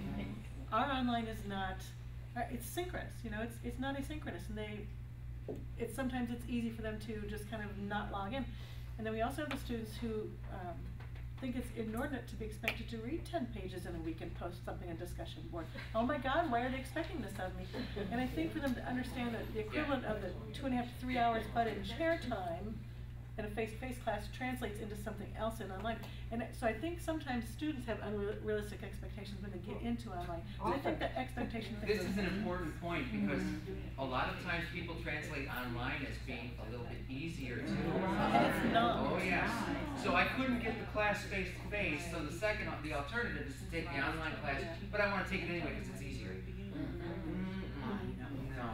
Our online is not, uh, it's synchronous, you know, it's it's not asynchronous, and they, it's sometimes it's easy for them to just kind of not log in. And then we also have the students who um, think it's inordinate to be expected to read ten pages in a week and post something on discussion board. Oh my God, why are they expecting this of me? And I think for them to understand that the equivalent of the two and a half to three hours but in chair time in a face-to-face class translates into something else in online. And so I think sometimes students have unrealistic expectations when they get into online. So I think that expectation thing. This is an important point because a lot of times people translate online as being a little bit easier too. And it's not. Oh yes. So I couldn't get the class face to face, so the second, the alternative is to take the online class, but I want to take it anyway because it's easier. Mm-mm. No,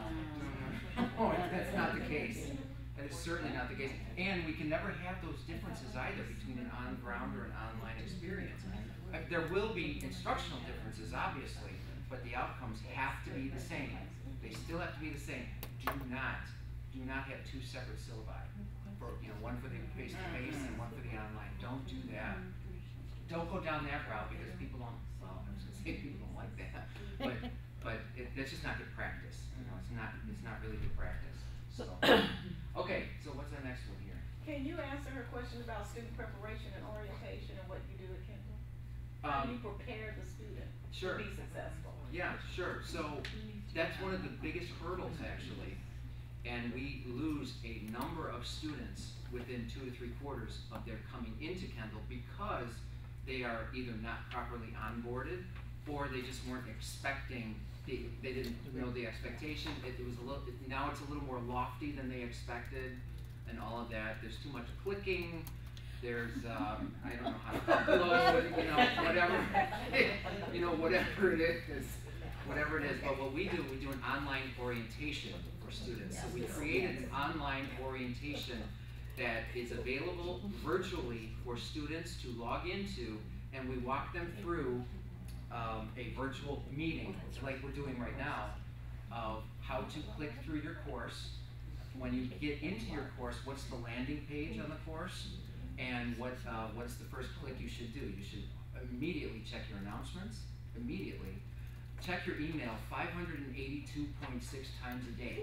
no, that's not the case. That is certainly not the case. And we can never have those differences either between an on-ground or an online experience. Uh, There will be instructional differences, obviously, but the outcomes have to be the same. They still have to be the same. Do not, do not have two separate syllabi. For, you know, one for the face-to-face and one for the online. Don't do that. Don't go down that route because people don't, well, I was gonna say people don't like that. But, but it, that's just not good practice. You know, it's not, it's not really good practice. So, okay, so what's our next one here? Can you answer her question about student preparation and orientation and what you do at Kendall? How do you Um, prepare the student sure. to be successful? Yeah, sure. So that's one of the biggest hurdles actually. And we lose a number of students within two to three quarters of their coming into Kendall because they are either not properly onboarded or they just weren't expecting, they, they didn't know the expectation. It, it was a little, it, now it's a little more lofty than they expected and all of that. There's too much clicking. There's, um, I don't know how to upload, you know, whatever, you know, whatever it is, whatever it is. But what we do, we do an online orientation for students. So we created an online orientation that is available virtually for students to log into, and we walk them through um, a virtual meeting, like we're doing right now, of how to click through your course. When you get into your course, what's the landing page on the course? And what, uh, what's the first click you should do? You should immediately check your announcements, immediately. Check your email five hundred eighty-two point six times a day.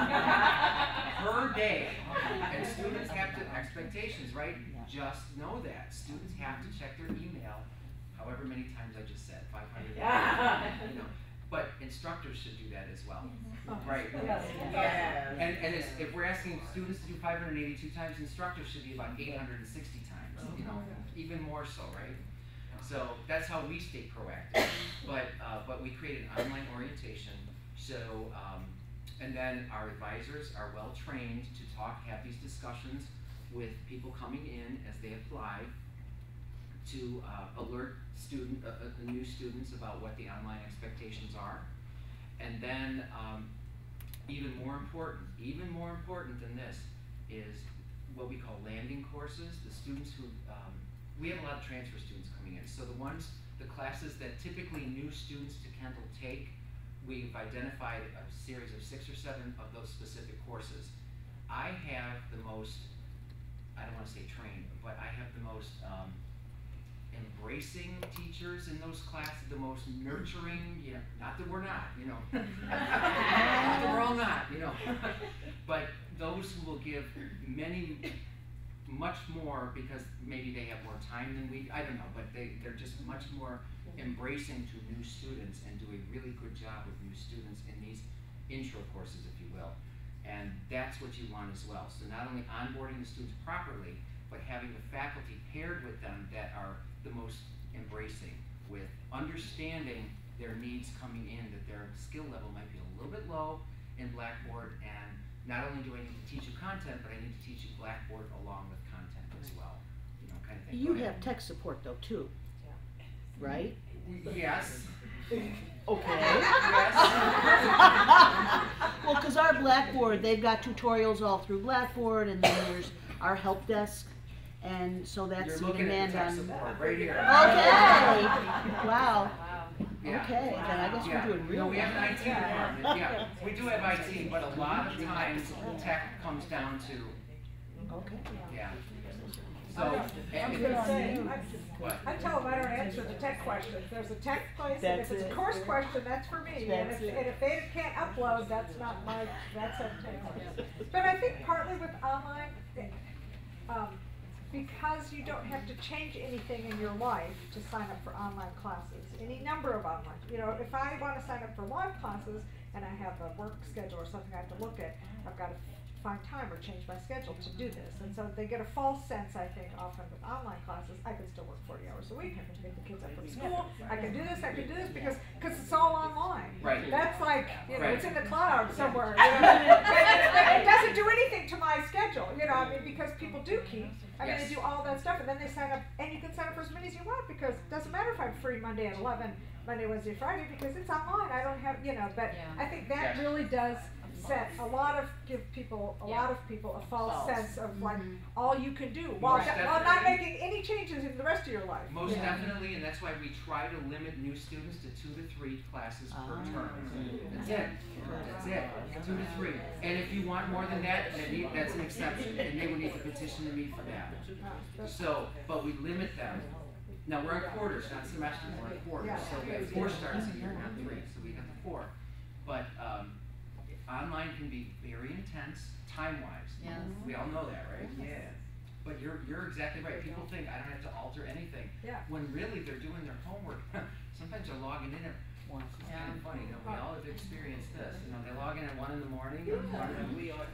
Per day. And students have to, expectations, right? Just know that. Students have to check their email however many times I just said, five hundred. You know, but instructors should do that as well. Right? Yes. And, and it's, if we're asking students to do five hundred eighty-two times, instructors should be about eight hundred sixty times, you know, even more so, right? So that's how we stay proactive. But, uh, but we created an online orientation, so, um, and then our advisors are well trained to talk, have these discussions with people coming in as they apply to uh, alert student, uh, uh, new students about what the online expectations are. And then, um, even more important, even more important than this is what we call landing courses. The students who, um, we have a lot of transfer students coming in. So the ones, the classes that typically new students to Kendall take, we've identified a series of six or seven of those specific courses. I have the most, I don't want to say trained, but I have the most um, embracing teachers in those classes, the most nurturing, you know, not that we're not, you know, not that we're all not, you know, but those who will give many, much more because maybe they have more time than we, I don't know, but they, they're just much more embracing to new students and do a really good job with new students in these intro courses, if you will. And that's what you want as well. So not only onboarding the students properly, but having the faculty paired with them that are the most embracing, with understanding their needs coming in, that their skill level might be a little bit low in Blackboard, and not only do I need to teach you content, but I need to teach you Blackboard along with content as well, you know, kind of thing. You have tech support though too, right? Yes. Okay. Yes. Well, because our Blackboard, they've got tutorials all through Blackboard, and then there's our help desk, and so that's You're the looking at demand the tech on. support right here. Okay. Wow. Yeah. Okay, then I guess Yeah. we're doing real No, we have an I well. T department, yeah. We do have I T, but a lot of times tech comes down to, Okay. yeah. So, I was gonna say, I, what? I tell them I don't answer the tech questions. There's a tech place, and if That's it's a it. course question, that's for me. And That's if, it. and if they can't upload, that's not my, that's a tech place. But I think partly with online, it, um, because you don't have to change anything in your life to sign up for online classes, any number of online, you know, if I wanna sign up for live classes and I have a work schedule or something I have to look at, I've gotta find time or change my schedule to do this. And so they get a false sense, I think, often with online classes, I can still work forty hours a week, I can pick the kids up from school, I can do this, I can do this, because, cause it's all online. Right. That's like, you know, Right. it's in the cloud somewhere, you know, and it doesn't do anything to my schedule, you know, I mean, because people do keep, I mean, Yes. they do all that stuff, and then they sign up, and you can sign up for as many as you want, because it doesn't matter if I'm free Monday at eleven, Monday, Wednesday, Friday, because it's online, I don't have, you know, but I think that Yes. really does set a lot of, give people, a lot of people a false False. sense of like, all you can do, while, Most while not definitely. making any changes in the rest of your life. Most Yeah. definitely, and that's why we try to limit new students to two to three classes per Ah. term. That's it, that's it, two to three. And if you want more than that, then you- that's an exception, and they would need to petition to me for that. So, but we limit them. Now, we're in quarters, not semesters, we're in quarters, so we have four starts a year, not three, so we have the four. But, um, online can be very intense, time-wise. Yes. We all know that, right? Yeah. But you're, you're exactly right, people think I don't have to alter anything. Yeah. When really they're doing their homework, sometimes they're logging in at, well, it's kind of funny, you know, we all have experienced this, you know, they log in at one in the morning, or one in the, we all.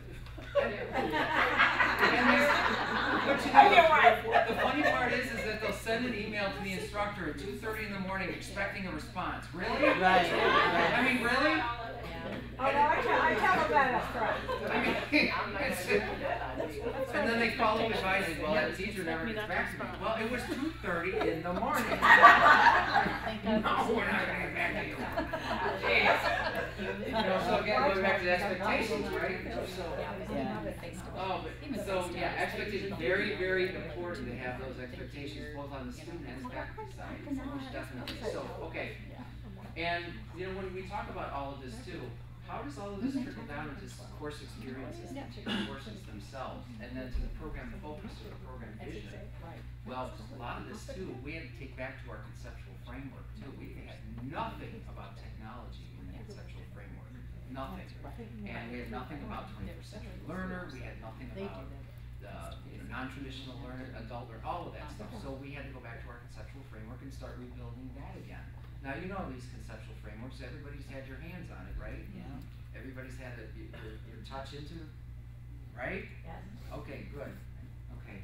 And they're, but you know, the funny part is, is that they'll send an email to the instructor at two thirty in the morning expecting a response, really? Right. I mean, really? Oh, no, I tell, I tell them that up front. I mean, it's, and then they follow up advising, well, that teacher never gets back to me. Well, it was two thirty in the morning. No, we're not gonna get back to you. Jeez. You know, so again, going back to the expectations, right? So, oh, but, so, yeah, expectations, very, very important to have those expectations, both on the student and the faculty side, most definitely. So, okay. And, you know, when we talk about all of this too, how does all of this trickle down into course experiences, to the courses themselves, and then to the program focus or the program vision? Well, a lot of this too, we had to take back to our conceptual framework too. We had nothing about technology in the conceptual framework, nothing. And we had nothing about twenty-first century learner, we had nothing about the, you know, non-traditional learner, adult learner, all of that stuff. So we had to go back to our conceptual framework and start rebuilding that again. Now, you know these conceptual frameworks, everybody's had your hands on it, right? Yeah. Everybody's had a, your, your touch into, right? Yes. Okay, good. Okay.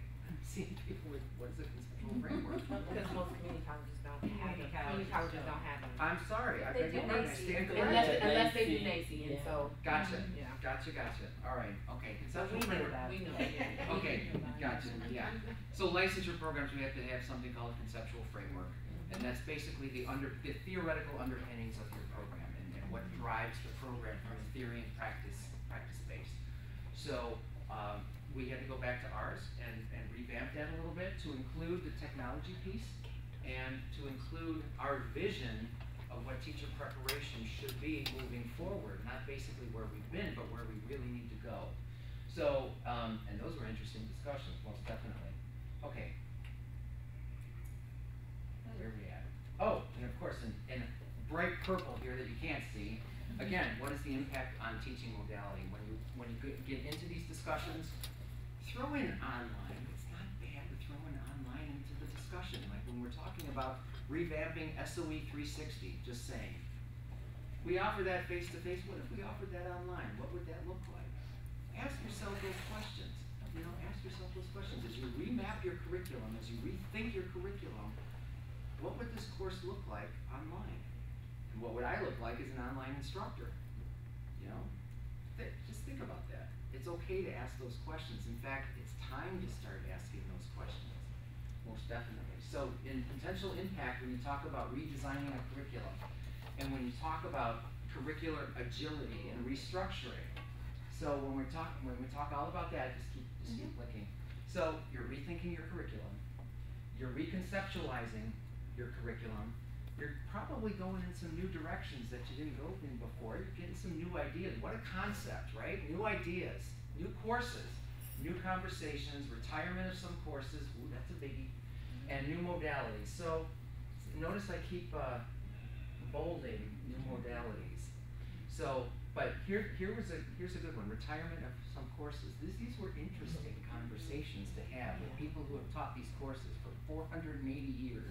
seeing people with, what is a conceptual framework? Because most community colleges don't have them. Community Community colleges colleges don't have them. I'm sorry, I They beg do your pardon, I NACE. stand Unless, corrected. unless they do Yeah. NACE, and so. Gotcha, Yeah. gotcha, gotcha, all right, okay, So conceptual we knew framework. about it. We knew, yeah. Okay, gotcha, yeah. So licensure programs, we have to have something called a conceptual framework, and that's basically the under, the theoretical underpinnings of your program and, and what drives the program from a theory and practice, practice base. So, um, we had to go back to ours and, and revamp that a little bit to include the technology piece and to include our vision of what teacher preparation should be moving forward, not basically where we've been, but where we really need to go. So, um, and those were interesting discussions, most definitely. Okay. Where are we at? Oh, and of course, in, in bright purple here that you can't see, again, what is the impact on teaching modality? When you, when you get into these discussions, throw in online. It's not bad to throw in online into the discussion. Like when we're talking about revamping S O E three sixty, just saying. We offer that face-to-face. What if we offered that online? What would that look like? Ask yourself those questions. You know, ask yourself those questions. As you remap your curriculum, as you rethink your curriculum, what would this course look like online? And what would I look like as an online instructor? You know, Th- just think about that. It's okay to ask those questions. In fact, it's time to start asking those questions, most definitely. So in potential impact, when you talk about redesigning a curriculum, and when you talk about curricular agility and restructuring, so when we're talking, when we talk all about that, just keep, just keep clicking. So you're rethinking your curriculum, you're reconceptualizing your curriculum, you're probably going in some new directions that you didn't go in before. You're getting some new ideas. What a concept, right? New ideas, new courses, new conversations, retirement of some courses, ooh, that's a biggie, and new modalities. So notice I keep uh, bolding new modalities. So, but here, here was a, here's a good one, retirement of some courses. This, these were interesting conversations to have with people who have taught these courses for four hundred eighty years.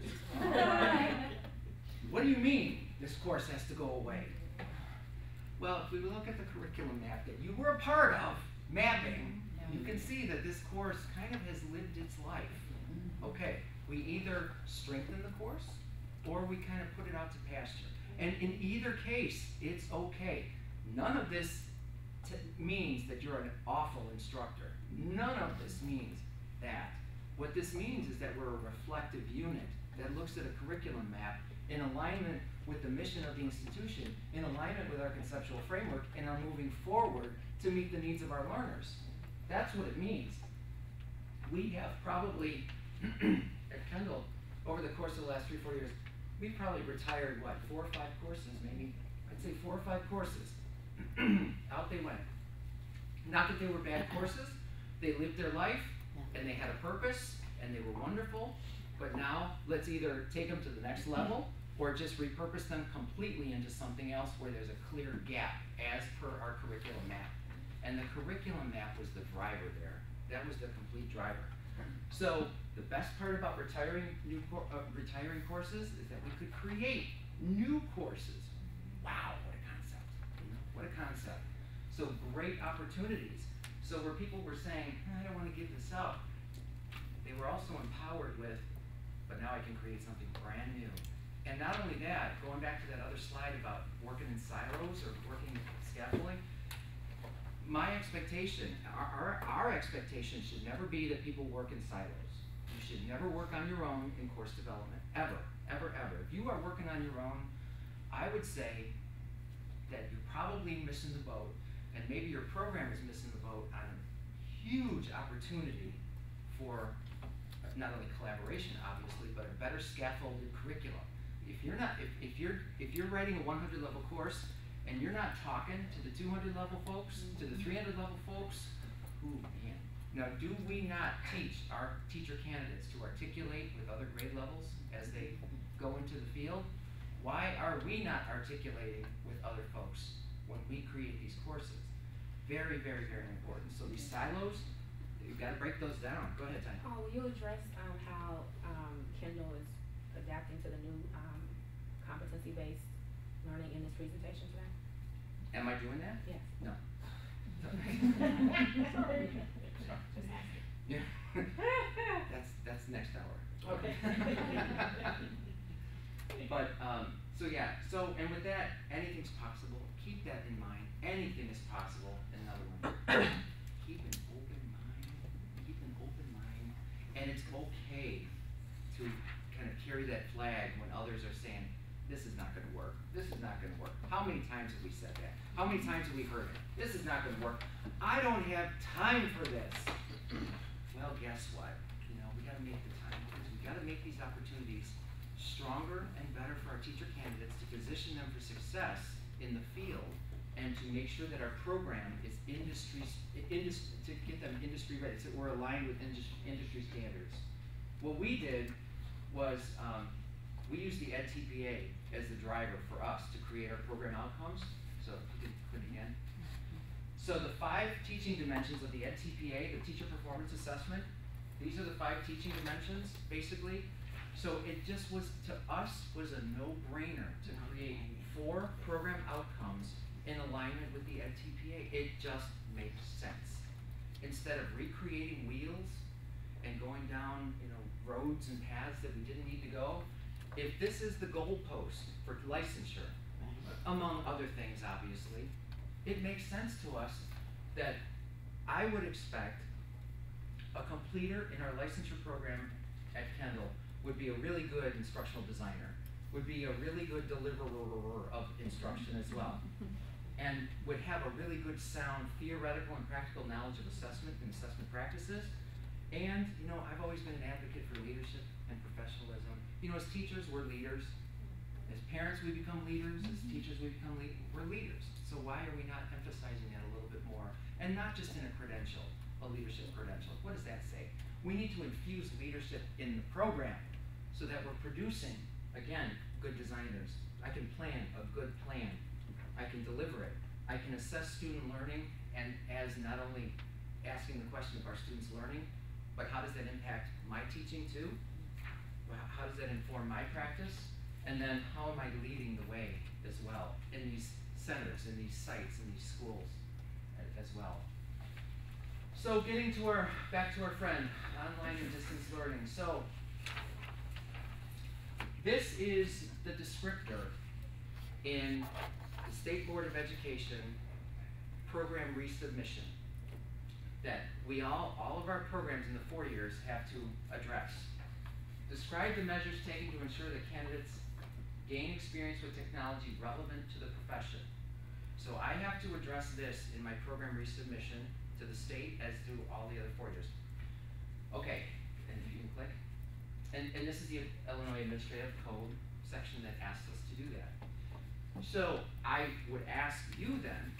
What do you mean this course has to go away? Well, if we look at the curriculum map that you were a part of, mapping, you can see that this course kind of has lived its life. Okay, we either strengthen the course or we kind of put it out to pasture. And in either case, it's okay. None of this t- means that you're an awful instructor. None of this means that. What this means is that we're a reflective unit that looks at a curriculum map in alignment with the mission of the institution, in alignment with our conceptual framework, and are moving forward to meet the needs of our learners. That's what it means. We have probably, at Kendall, over the course of the last three, four years, we've probably retired, what, four or five courses, maybe? I'd say four or five courses. Out they went. Not that they were bad courses, they lived their life, and they had a purpose, and they were wonderful, but now let's either take them to the next level, or just repurpose them completely into something else where there's a clear gap as per our curriculum map. And the curriculum map was the driver there. That was the complete driver. So the best part about retiring new cor- uh, retiring courses is that we could create new courses. Wow, what a concept. You know, what a concept. So great opportunities. So where people were saying, I don't want to give this up, they were also empowered with, but now I can create something brand new. And not only that, going back to that other slide about working in silos or working with scaffolding, my expectation, our, our, our expectation should never be that people work in silos. You should never work on your own in course development, ever, ever, ever. If you are working on your own, I would say that you're probably missing the boat, and maybe your program is missing the boat on a huge opportunity for not only collaboration, obviously, but a better scaffolded curriculum. If you're not, if, if you're if you're writing a one hundred level course and you're not talking to the two hundred level folks, to the three hundred level folks, ooh man. Now, do we not teach our teacher candidates to articulate with other grade levels as they go into the field? Why are we not articulating with other folks when we create these courses? Very, very, very important. So these silos, you've got to break those down. Go ahead, Tanya. Oh, will you address um, how um, Kendall is adapting to the new um, competency-based learning in this presentation today? Am I doing that? Yes. No. Just asking. Yeah. that's next hour. Okay. But, um, so yeah, so, and with that, anything's possible. Keep that in mind. Anything is possible. Another one. Keep an open mind. Keep an open mind. And it's okay to kind of carry that flag when others are saying, this is not gonna work. This is not gonna work. How many times have we said that? How many times have we heard it? This is not gonna work. I don't have time for this. Well, guess what? You know, we gotta make the time, because we gotta make these opportunities stronger and better for our teacher candidates to position them for success in the field and to make sure that our program is industry, indus, to get them industry ready, so we're aligned with industry, industry standards. What we did was um, we used the Ed T P A as the driver for us to create our program outcomes. So you can put it again. So the five teaching dimensions of the Ed T P A, the teacher performance assessment, these are the five teaching dimensions, basically. So it just was, to us, was a no-brainer to create four program outcomes in alignment with the Ed T P A. It just makes sense. Instead of recreating wheels and going down, you know, roads and paths that we didn't need to go, if this is the goalpost for licensure, among other things, obviously, it makes sense to us that I would expect a completer in our licensure program at Kendall would be a really good instructional designer, would be a really good deliverer of instruction as well, and would have a really good sound theoretical and practical knowledge of assessment and assessment practices. And, you know, I've always been an advocate for leadership and professionalism. You know, as teachers, we're leaders. As parents, we become leaders. As teachers, we become leaders. We're leaders. So why are we not emphasizing that a little bit more? And not just in a credential, a leadership credential. What does that say? We need to infuse leadership in the program so that we're producing, again, good designers. I can plan a good plan. I can deliver it. I can assess student learning, and as not only asking the question of our students' learning, but how does that impact my teaching too? How does that inform my practice? And then how am I leading the way as well in these centers, in these sites, in these schools as well? So getting to our, back to our friend, online and distance learning. So this is the descriptor in the State Board of Education program resubmission that we all, all of our programs in the four years have to address. Describe the measures taken to ensure that candidates gain experience with technology relevant to the profession. So I have to address this in my program resubmission to the state as to all the other four years. Okay, and if you can click. And, and this is the Illinois Administrative Code section that asks us to do that. So I would ask you then,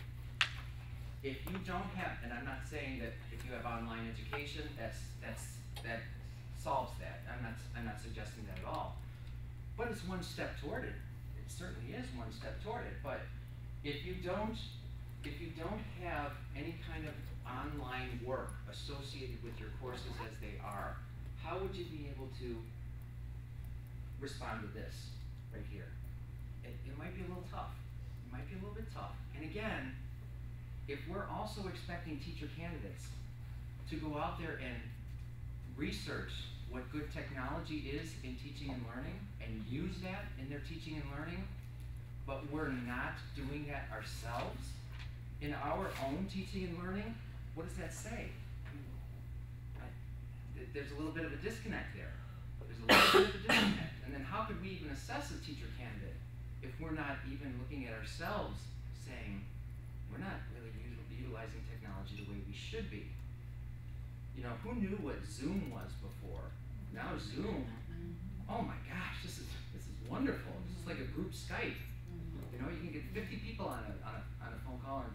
if you don't have, and I'm not saying that if you have online education, that's, that's, that solves that. I'm not, I'm not suggesting that at all. But it's one step toward it. It certainly is one step toward it. But if you don't, if you don't have any kind of online work associated with your courses as they are, how would you be able to respond to this right here? It, it might be a little tough. It might be a little bit tough. And again, if we're also expecting teacher candidates to go out there and research what good technology is in teaching and learning and use that in their teaching and learning, but we're not doing that ourselves in our own teaching and learning, what does that say? I, there's a little bit of a disconnect there. There's a little bit of a disconnect. And then how could we even assess a teacher candidate if we're not even looking at ourselves saying, we're not really utilizing technology the way we should be? You know, who knew what Zoom was before? Now Zoom, oh my gosh, this is this is wonderful. This is like a group Skype. You know, you can get fifty people on a on a on a phone call. And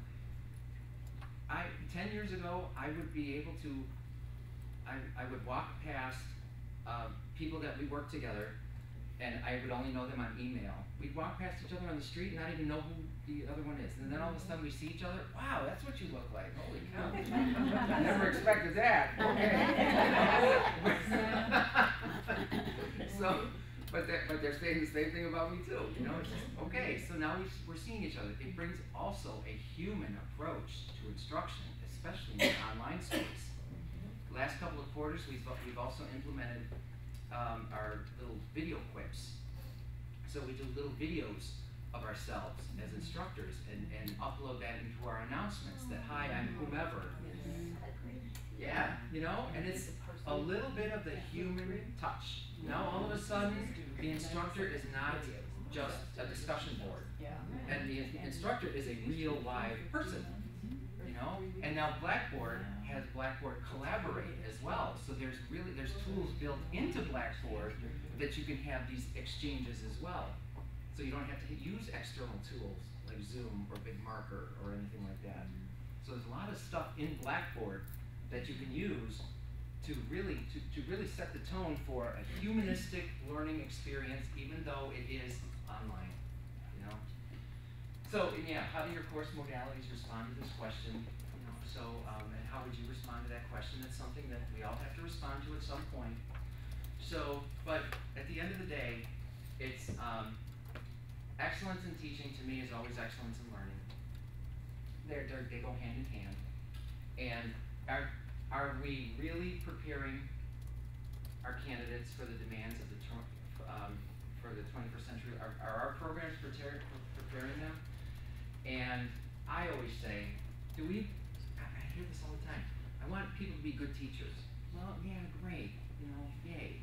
I ten years ago, I would be able to, I I would walk past uh, people that we worked together, and I would only know them on email. We'd walk past each other on the street and not even know who the other one is. And then all of a sudden we see each other. Wow, that's what you look like. Holy cow. I never expected that. Okay. So, but, that, but they're saying the same thing about me too. You know, it's just, okay, so now we, we're seeing each other. It brings also a human approach to instruction, especially in the online space. last couple of quarters, we've, we've also implemented um, our little video quips. So we do little videos of ourselves as instructors and, and upload that into our announcements that, hi, I'm whomever. Yeah, you know, and it's a little bit of the human touch. Now all of a sudden, the instructor is not just a discussion board. And the in- instructor is a real live person, you know? And now Blackboard has Blackboard Collaborate as well. So there's really, there's tools built into Blackboard that you can have these exchanges as well. So you don't have to use external tools like Zoom or Big Marker or anything like that. So there's a lot of stuff in Blackboard that you can use to really to, to really set the tone for a humanistic learning experience, even though it is online. You know. So yeah, how do your course modalities respond to this question? You know, so um, and how would you respond to that question? It's something that we all have to respond to at some point. So, but at the end of the day, it's um, excellence in teaching to me is always excellence in learning. They're, they're, they go hand in hand. And are, are we really preparing our candidates for the demands of the um, for the twenty-first century? Are, are our programs prepare, preparing them? And I always say, do we, I, I hear this all the time, I want people to be good teachers. Well, yeah, great, you know, yay.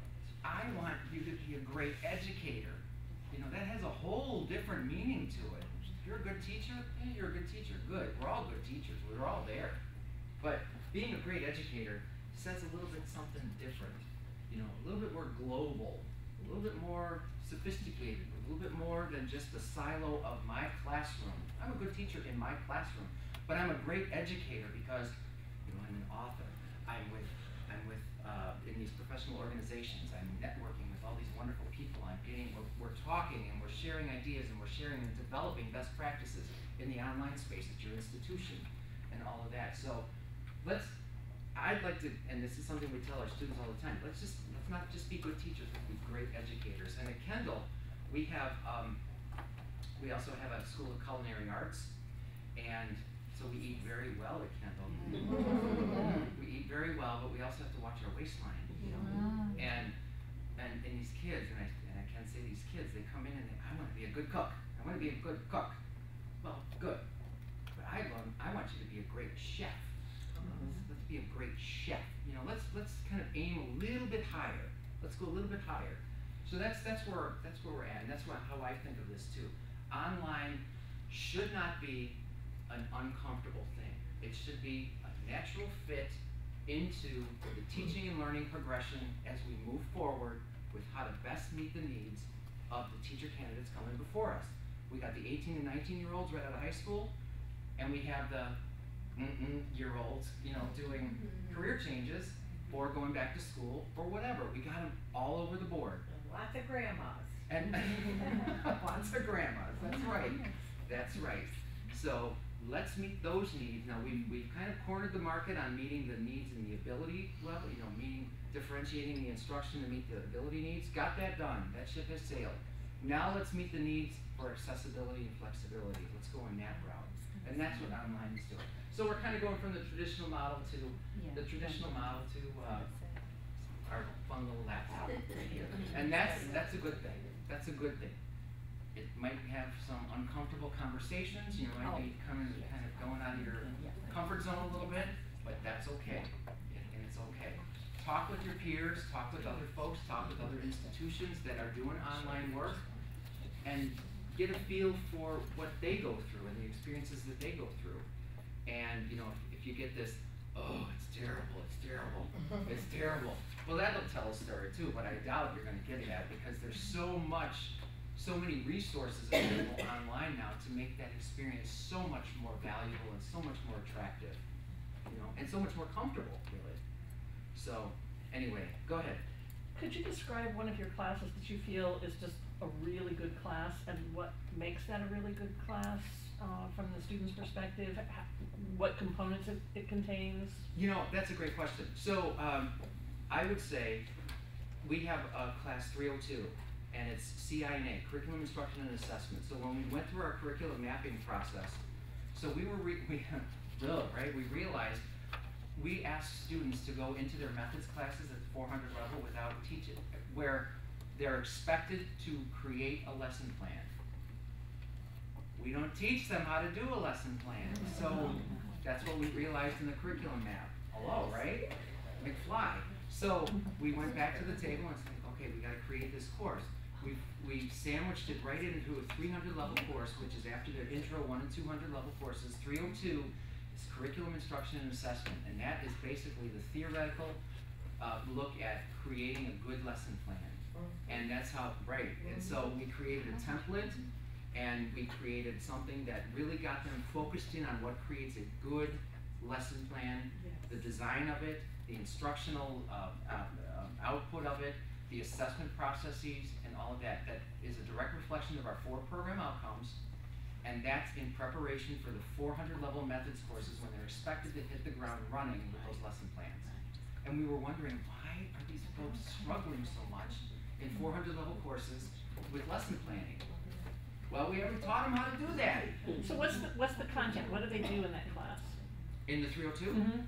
I want you to be a great educator. You know, that has a whole different meaning to it. If you're a good teacher, yeah, you're a good teacher. Good. We're all good teachers. We're all there. But being a great educator says a little bit something different. You know, a little bit more global, a little bit more sophisticated, a little bit more than just the silo of my classroom. I'm a good teacher in my classroom, but I'm a great educator because, you know, I'm an author. I'm with, I'm with, uh, in these professional organizations. I'm networking with all these wonderful people. I'm getting, we're, we're talking and we're sharing ideas and we're sharing and developing best practices in the online space at your institution and all of that. So let's, I'd like to, and this is something we tell our students all the time, let's just, let's not just be good teachers, let's be great educators. And at Kendall, we have, um, we also have a School of Culinary Arts, and so we eat very well at Kendall. We eat very well, but we also have to watch our waistline, you know? And, and, and these kids, and I, and I can say these kids, they come in and they, I want to be a good cook. I want to be a good cook. Well, good. But I love, I want you to be a great chef. Let's, let's be a great chef. You know, let's let's kind of aim a little bit higher. Let's go a little bit higher. So that's that's where that's where we're at, and that's what, how I think of this too. Online should not be an uncomfortable thing. It should be a natural fit into the teaching and learning progression as we move forward with how to best meet the needs of the teacher candidates coming before us. We got the eighteen and nineteen year olds right out of high school, and we have the Mm-mm year olds, you know, doing career changes or going back to school or whatever. We got them all over the board. Lots of grandmas. And lots of grandmas. That's right. That's right. So let's meet those needs. Now we've we've kind of cornered the market on meeting the needs and the ability level. You know, meeting differentiating the instruction to meet the ability needs. Got that done. That ship has sailed. Now let's meet the needs for accessibility and flexibility. Let's go in that route. And that's what online is doing. So we're kind of going from the traditional model to yeah. the traditional model to uh, our fun little laptop here. And that's that's a good thing. That's a good thing. It might have some uncomfortable conversations. You know, might be coming, kind of going out of your comfort zone a little bit, but that's okay. And it's okay. Talk with your peers. Talk with other folks. Talk with other institutions that are doing online work, and get a feel for what they go through and the experiences that they go through. And, you know, if, if you get this, oh, it's terrible, it's terrible, it's terrible. Well, that'll tell a story too, but I doubt you're going to get that because there's so much, so many resources available online now to make that experience so much more valuable and so much more attractive, you know, and so much more comfortable, really. So, anyway, go ahead. Could you describe one of your classes that you feel is just a really good class and what makes that a really good class uh, from the student's perspective? What components it, it contains? You know, that's a great question. So um, I would say we have a class three oh two, and it's C I N A, Curriculum Instruction and Assessment. So when we went through our curriculum mapping process, so we were, re we, duh, right? We realized we ask students to go into their methods classes at the four hundred level without teaching, where they're expected to create a lesson plan. We don't teach them how to do a lesson plan. So that's what we realized in the curriculum map. Hello, right? McFly. So we went back to the table and said, okay, we gotta create this course. We we sandwiched it right into a three hundred level course, which is after their intro one and two hundred level courses. three oh two is curriculum instruction and assessment, and that is basically the theoretical uh, look at creating a good lesson plan. And that's how, right, and so we created a template, and we created something that really got them focused in on what creates a good lesson plan, the design of it, the instructional uh, uh, uh, output of it, the assessment processes, and all of that. That is a direct reflection of our four program outcomes, and that's in preparation for the four hundred level methods courses when they're expected to hit the ground running with those lesson plans. And we were wondering, why are these folks struggling so much in four hundred level courses with lesson planning? Well, we haven't taught them how to do that. So what's the, what's the content? What do they do in that class? In the three oh two? Mm-hmm.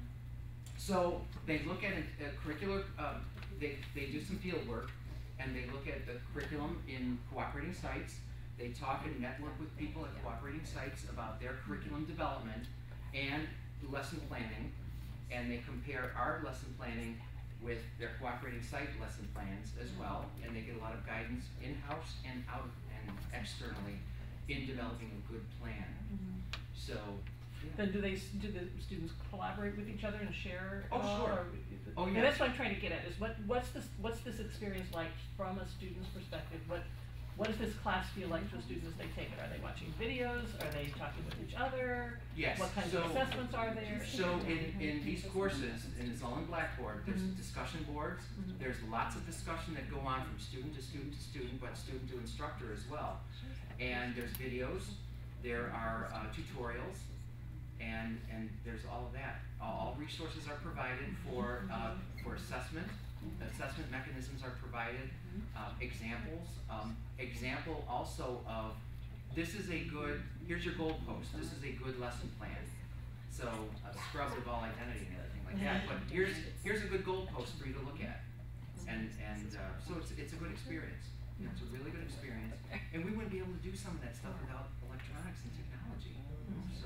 So they look at a, a curricular, um, they, they do some field work, and they look at the curriculum in cooperating sites. They talk and network with people at cooperating sites about their curriculum development and lesson planning, and they compare our lesson planning with their cooperating site lesson plans as well, and they get a lot of guidance in-house and out and externally in developing a good plan. Mm-hmm. So, yeah. Then do they, s- do the students collaborate with each other and share? Oh, at all, sure. or- Oh, And yeah. that's what I'm trying to get at, is what, what's this, what's this experience like from a student's perspective? What, what does this class feel like to students as they take it? Are they watching videos? Are they talking with each other? Yes. What kinds so, of assessments are there? So in, in these courses, and it's all in Blackboard, there's Mhm. discussion boards. Mhm. There's lots of discussion that go on from student to student to student, but student to instructor as well. And there's videos, there are uh, tutorials, and and there's all of that. All, all resources are provided for uh, for assessment. Assessment mechanisms are provided. Uh, examples. Um, example also of this is a good. Here's your goalpost. This is a good lesson plan. So uh, scrubbed of all identity and everything like that. But here's here's a good goalpost for you to look at. And and uh, so it's it's a good experience. You know, it's a really good experience. And we wouldn't be able to do some of that stuff without electronics and technology. So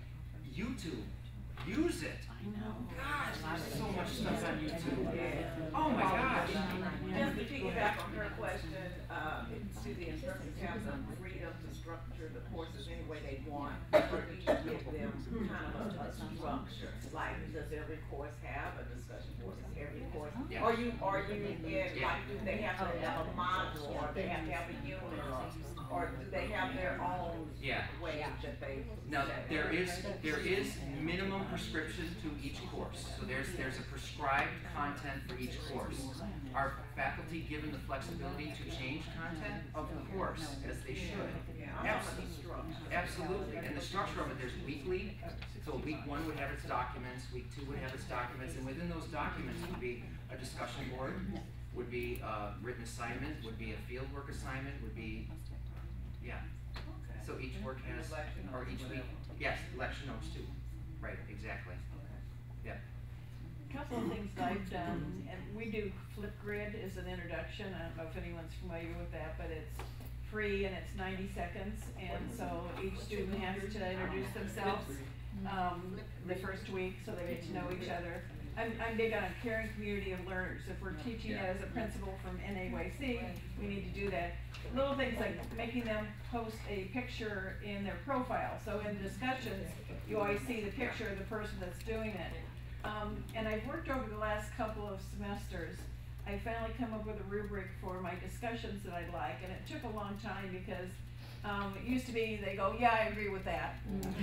YouTube, use it. I know. Gosh, there's so much stuff on YouTube. Oh my gosh. Just to piggyback on her question, uh, do the instructors have the freedom to structure the courses any way they want, or do you give them kind of a, a structure? Like, does every course have a discussion board? Does every course, Yeah. or you, or you, in, Yeah. like, do they have to have a module, or they have to have a unit, or, or do they have their own Yeah. way that they? Now, that there they- is, there is minimum prescription to each course. So there's, there's a prescribed content for each course. Are faculty given the flexibility to change content? Of course, as they should. Yeah, I'm talking about the structure. Absolutely, and the structure of it, there's weekly, so week one would have its documents, week two would have its documents, and within those documents would be a discussion board, would be a written assignment, would be a fieldwork assignment, would be, yeah. So each work has, or each week, yes, lecture notes too, right, exactly. Yeah. Couple of things that I've done, and we do Flipgrid as an introduction. I don't know if anyone's familiar with that, but it's free and it's ninety seconds, and so each student has to introduce themselves um, the first week, so they get to know each other. I'm, I'm big on a caring community of learners. If we're teaching it as a principal from N A Y C, we need to do that. Little things like making them post a picture in their profile. So in discussions, you always see the picture of the person that's doing it. Um, and I've worked over the last couple of semesters. I finally come up with a rubric for my discussions that I like, and it took a long time because um, it used to be they go, yeah, I agree with that.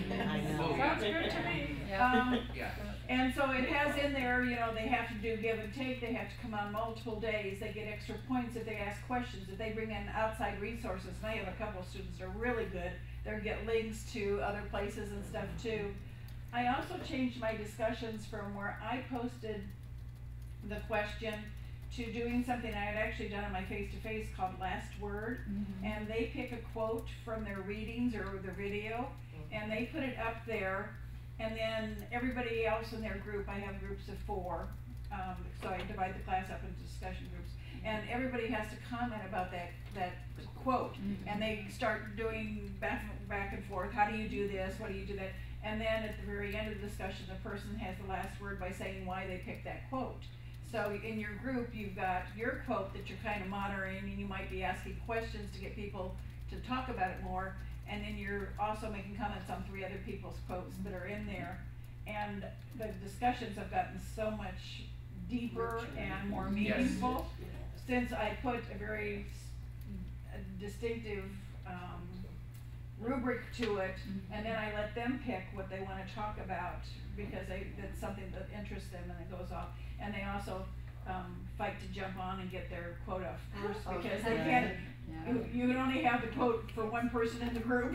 I know. Sounds good to me. Um, Yeah. and so it has in there, you know, they have to do give and take, they have to come on multiple days, they get extra points if they ask questions, if they bring in outside resources, and I have a couple of students that are really good, they'll get links to other places and stuff too. I also changed my discussions from where I posted the question to doing something I had actually done on my face-to-face called Last Word, Mm-hmm. and they pick a quote from their readings or their video, and they put it up there, and then everybody else in their group, I have groups of four, um, so I divide the class up into discussion groups. And everybody has to comment about that, that quote, and they start doing back, back and forth, how do you do this, what do you do that? And then at the very end of the discussion, the person has the last word by saying why they picked that quote. So in your group, you've got your quote that you're kind of monitoring, and you might be asking questions to get people to talk about it more, and then you're also making comments on three other people's quotes that are in there. And the discussions have gotten so much deeper and more meaningful. Yes. Since I put a very s- a distinctive um, rubric to it, and then I let them pick what they want to talk about, because they, that's something that interests them, and it goes off. And they also um, fight to jump on and get their quote off first, because they can't, you, you can only have the quote for one person in the group.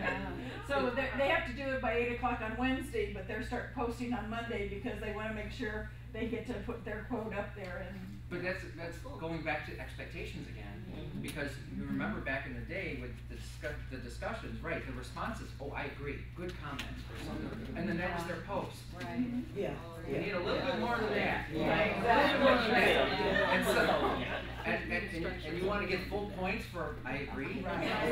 So they, they have to do it by eight o'clock on Wednesday, but they're start posting on Monday because they want to make sure they get to put their quote up there. And But that's, that's going back to expectations again, because you remember back in the day with the, discuss, the discussions, right, the responses, oh, I agree, good comments, or something, and then that was their post. Right. Yeah. We need a little bit more than that. Right, exactly. And so, and, and, and, and you wanna get full points for, I agree?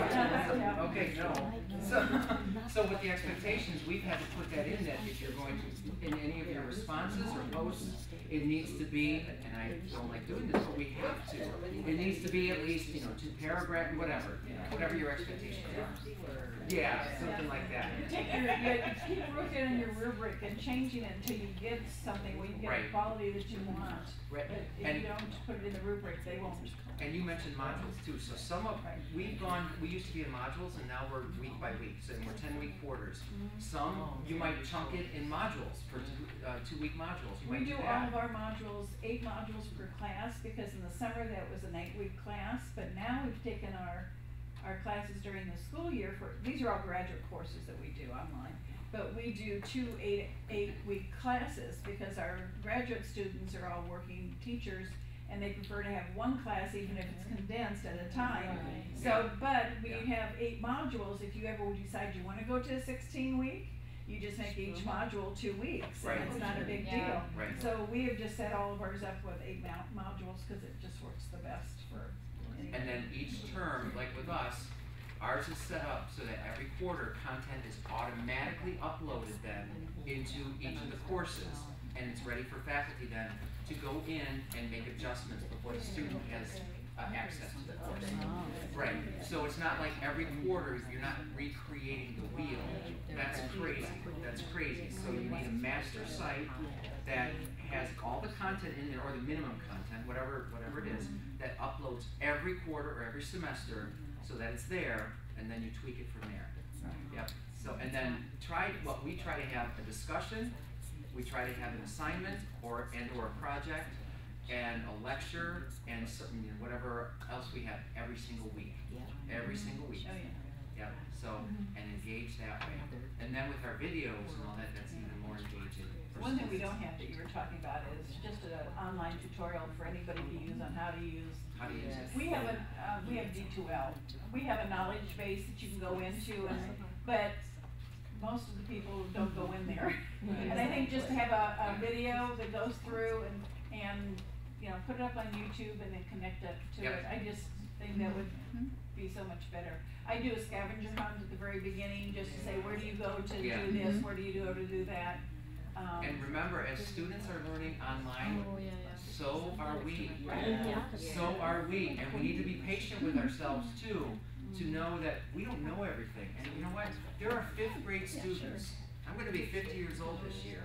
Okay, no. So, so with the expectations, we've had to put that in, that if you're going to, in any of your responses or posts, it needs to be, and I don't like doing this, but we have to, it needs to be at least, you know, two paragraphs, whatever, you know, whatever your expectations are. Yeah, something like that. You take your, you keep working on your rubric and changing it until you get something where you get Right. the quality that you want. Right. But if And- you don't put it in the rubric, they won't. And you mentioned modules too, so some of, we've gone, we used to be in modules and now we're week by week, so we're ten week quarters. Some, you might chunk it in modules, for two, uh, two week modules, you We might do do all that. of our modules, eight modules per class, because in the summer that was an eight week class, but now we've taken our, our classes during the school year for, these are all graduate courses that we do online. But we do two eight, eight week classes, because our graduate students are all working teachers, and they prefer to have one class even if it's condensed at a time. So, but we have eight modules, if you ever decide you wanna go to a sixteen week, you just make each module two weeks, Right. and it's not a big Yeah. deal. Right. So we have just set all of ours up with eight mou- modules, cause it just works the best for any. And then each term, like with us, ours is set up so that every quarter content is automatically uploaded then into each of the courses. And it's ready for faculty then to go in and make adjustments before the student has uh, access to the course. Right, so it's not like every quarter you're not recreating the wheel. That's crazy, that's crazy. So you need a master site that has all the content in there, or the minimum content, whatever, whatever it is, that uploads every quarter or every semester so that it's there, and then you tweak it from there. Yep, so, and then try, well, we try to have a discussion, we try to have an assignment or, and or a project, and a lecture, and something, you know, whatever else we have every single week. Every single week. Oh, yeah. Yep, so, and engage that way. And then with our videos and all that, that's even more engaging. for One thing we students. don't have that you were talking about is just an online tutorial for anybody to use on how to use. How do you use it? We have a, uh, we have D two L, we have a knowledge base that you can go into, and, but most of the people don't go in there. And I think just to have a, a video that goes through and, and, you know, put it up on YouTube and then connect it to Yep. it, I just think that would be so much better. I do a scavenger hunt at the very beginning, just to say, where do you go to Yeah. do this, where do you go to do that? Um, And remember, as students are learning online, Oh, yeah, yeah. so are we. Yeah. So are we, and we need to be patient with ourselves too, to know that we don't know everything. And you know what? There are fifth grade students. I'm gonna be fifty years old this year.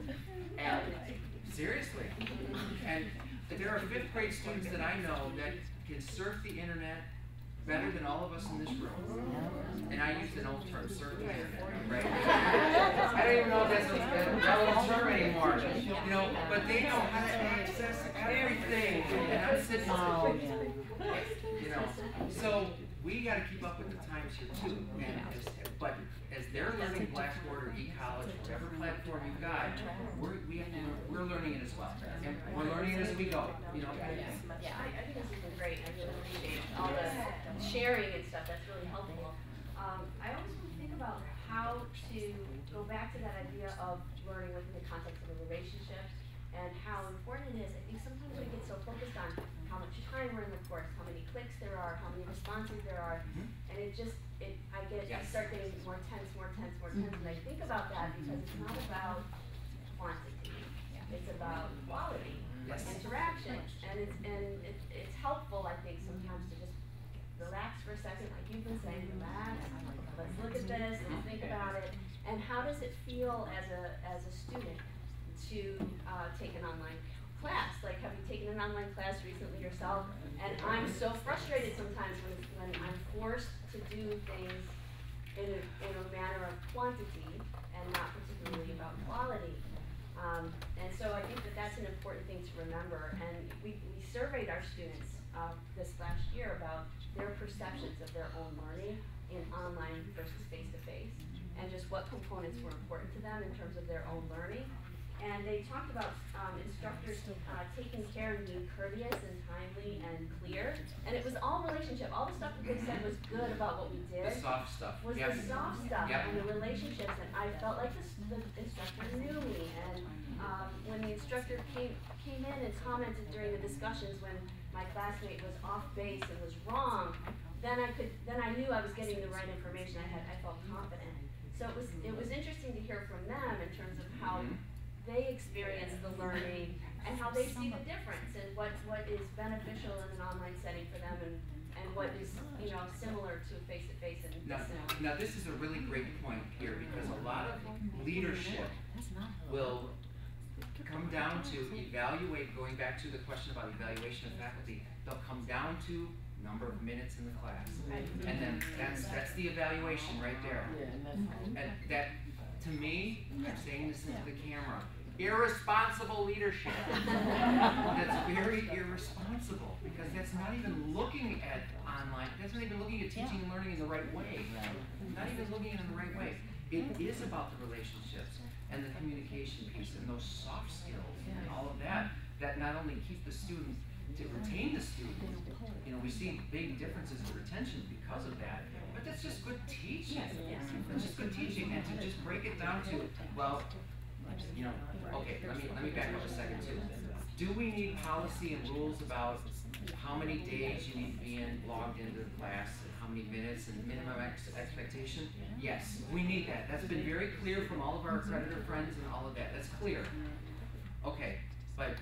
And, seriously. And there are fifth grade students that I know that can surf the internet better than all of us in this room. And I used an old term, surf the internet, right? I don't even know if that's a relevant term anymore, you know, but they know how to access everything. And I'm sitting, you know, so we gotta keep up with the times here too. And as, but as they're learning Blackboard or eCollege, whatever platform you've got, we're, we have to, we're learning it as well. And we're learning it as we go, you know? Yeah, I, I think this has been great, I really appreciate all the sharing and stuff, that's really helpful. Um, I always want to think about how to go go back to that idea of learning within the context of a relationship and how important it is. I think sometimes we get so focused on how much time we're in the course, how many clicks there are, how many responses there are, and it just, it, I get, I Yes. start getting more tense, more tense, more tense, and I think about that because it's not about quantity, it's about quality, Yes. interaction, and it's, and it's, it's helpful, I think, sometimes to just relax for a second, like you've been saying, relax, let's look at this, let's think about it, and how does it feel as a, as a student to uh, take an online class? Like, have you taken an online class recently yourself? And I'm so frustrated sometimes when, when I'm forced to do things in a, in a manner of quantity and not particularly about quality. Um, and so I think that that's an important thing to remember. And we, we surveyed our students uh, this last year about their perceptions of their own learning in online versus face-to-face, and just what components were important to them in terms of their own learning. And they talked about um, instructors uh, taking care and being courteous and timely and clear. And it was all relationship. All the stuff that they said was good about what we did. The soft stuff. Was Yep. the soft stuff Yep. and the relationships. And I felt like the, the instructor knew me. And um, when the instructor came came in and commented during the discussions when my classmate was off base and was wrong, then I could then I knew I was getting the right information. I had I felt confident. So it was it was interesting to hear from them in terms of how they experience the learning and how they see the difference and what, what is beneficial in an online setting for them and, and what is, you know, similar to face-to-face and Now, distance. now this is a really great point here because a lot of leadership will come down to evaluate, going back to the question about evaluation of faculty, they'll come down to number of minutes in the class. And then that's, that's the evaluation right there. And that, to me, I'm saying this into the camera, irresponsible leadership. That's very irresponsible because that's not even looking at online, that's not even looking at teaching and learning in the right way. Not even looking at it in the right way. It is about the relationships and the communication piece and those soft skills and all of that, that not only keep the student, to retain the student, you know, we see big differences in retention because of that, but that's just good teaching. That's just good teaching, and to just break it down to, well, you know, okay, let me, let me back up a second too. Do we need policy and rules about how many days you need to be in, logged into the class, and how many minutes, and minimum ex expectation? Yes, we need that. That's been very clear from all of our accreditor friends and all of that. That's clear. Okay, but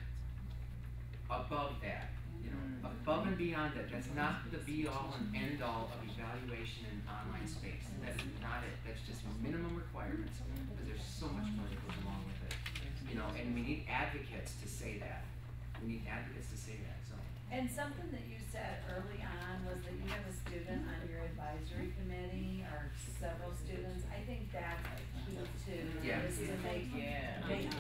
above that, you know, above and beyond that, that's not the be-all and end-all of evaluation in online space. That is not it. That's just minimum requirements, because there's so much more that goes along with it. You know, and we need advocates to say that. We need advocates to say that. So. And something that you said early on was that you have a student on your advisory committee or several students. I think that's key too, Yeah. is to make, Yeah. make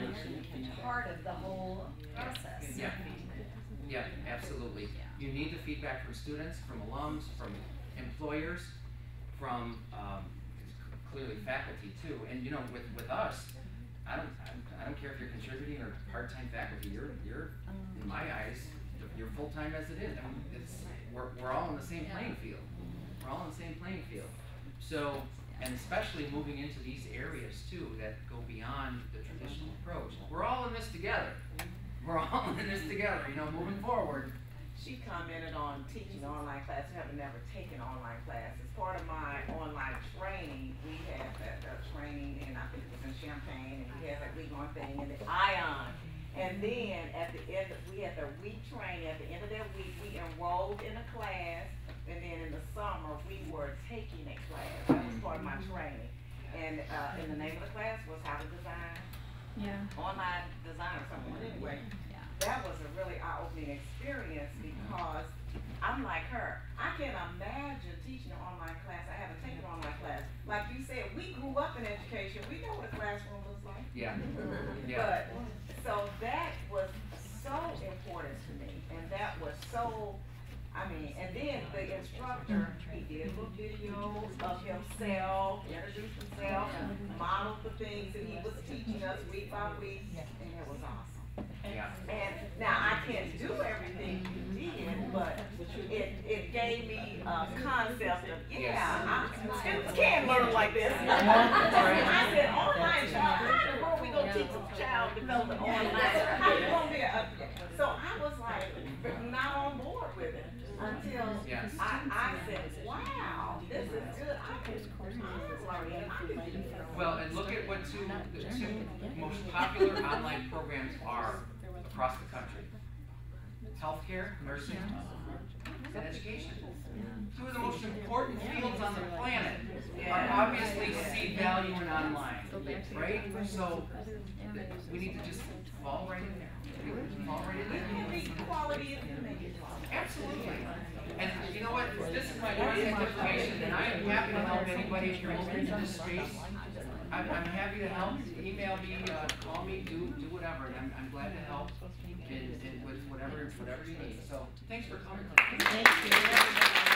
them part of the whole process. Yeah. Yeah, absolutely. You need the feedback from students, from alums, from employers, from um, clearly faculty too. And you know, with with us, I don't I don't care if you're contributing or part-time faculty. You're you're in my eyes, you're full-time as it is. I mean, it's we're we're all in the same playing field. We're all in the same playing field. So, and especially moving into these areas too that go beyond the traditional approach. We're all in this together. We're all in this together, you know, moving forward. She commented on teaching online class. I have never taken online class. As part of my online training, we had that uh, training, and I think it was in Champaign, and we had that week-long thing in the ION. And then at the end, of, we had the week training. At the end of that week, we enrolled in a class, and then in the summer, we were taking a class. That was part of my training. And uh, and the name of the class was How to Design. Yeah. Online design or something. But anyway, yeah. That was a really eye-opening experience because I'm like her. I can't imagine teaching an online class. I haven't taken an online class. Like you said, we grew up in education. We know what a classroom looks like. Yeah. Yeah. But so that was so important to me, and that was so. I mean, and then the instructor, he did little videos of himself, introduced himself, modeled the things that he was teaching us week by week, and it was awesome. Yeah. And now I can't do everything you did, but it, it gave me a concept of, yeah, Yes. I, students can learn like this. I said, online, child, how in the world we gonna teach a child development online? How you gonna be a, so I was like, not on board with it until Yes. I, I said, wow, this is good. I can, I can learn, I can do this. Well, and look at what two, the two most popular online programs are across the country. Healthcare, nursing, and education. Two of the most important fields on the planet are obviously see value in online, right? So, th- we need to just fall right in there. Fall right in there. Quality is amazing. Absolutely. And you know what, this is my contact information, and I am happy to help anybody if you're moving into this space. I'm, I'm happy to help, email me, uh, call me, do, do whatever, and I'm, I'm glad to help in, in with whatever, whatever you need. So, thanks for coming. Thank you.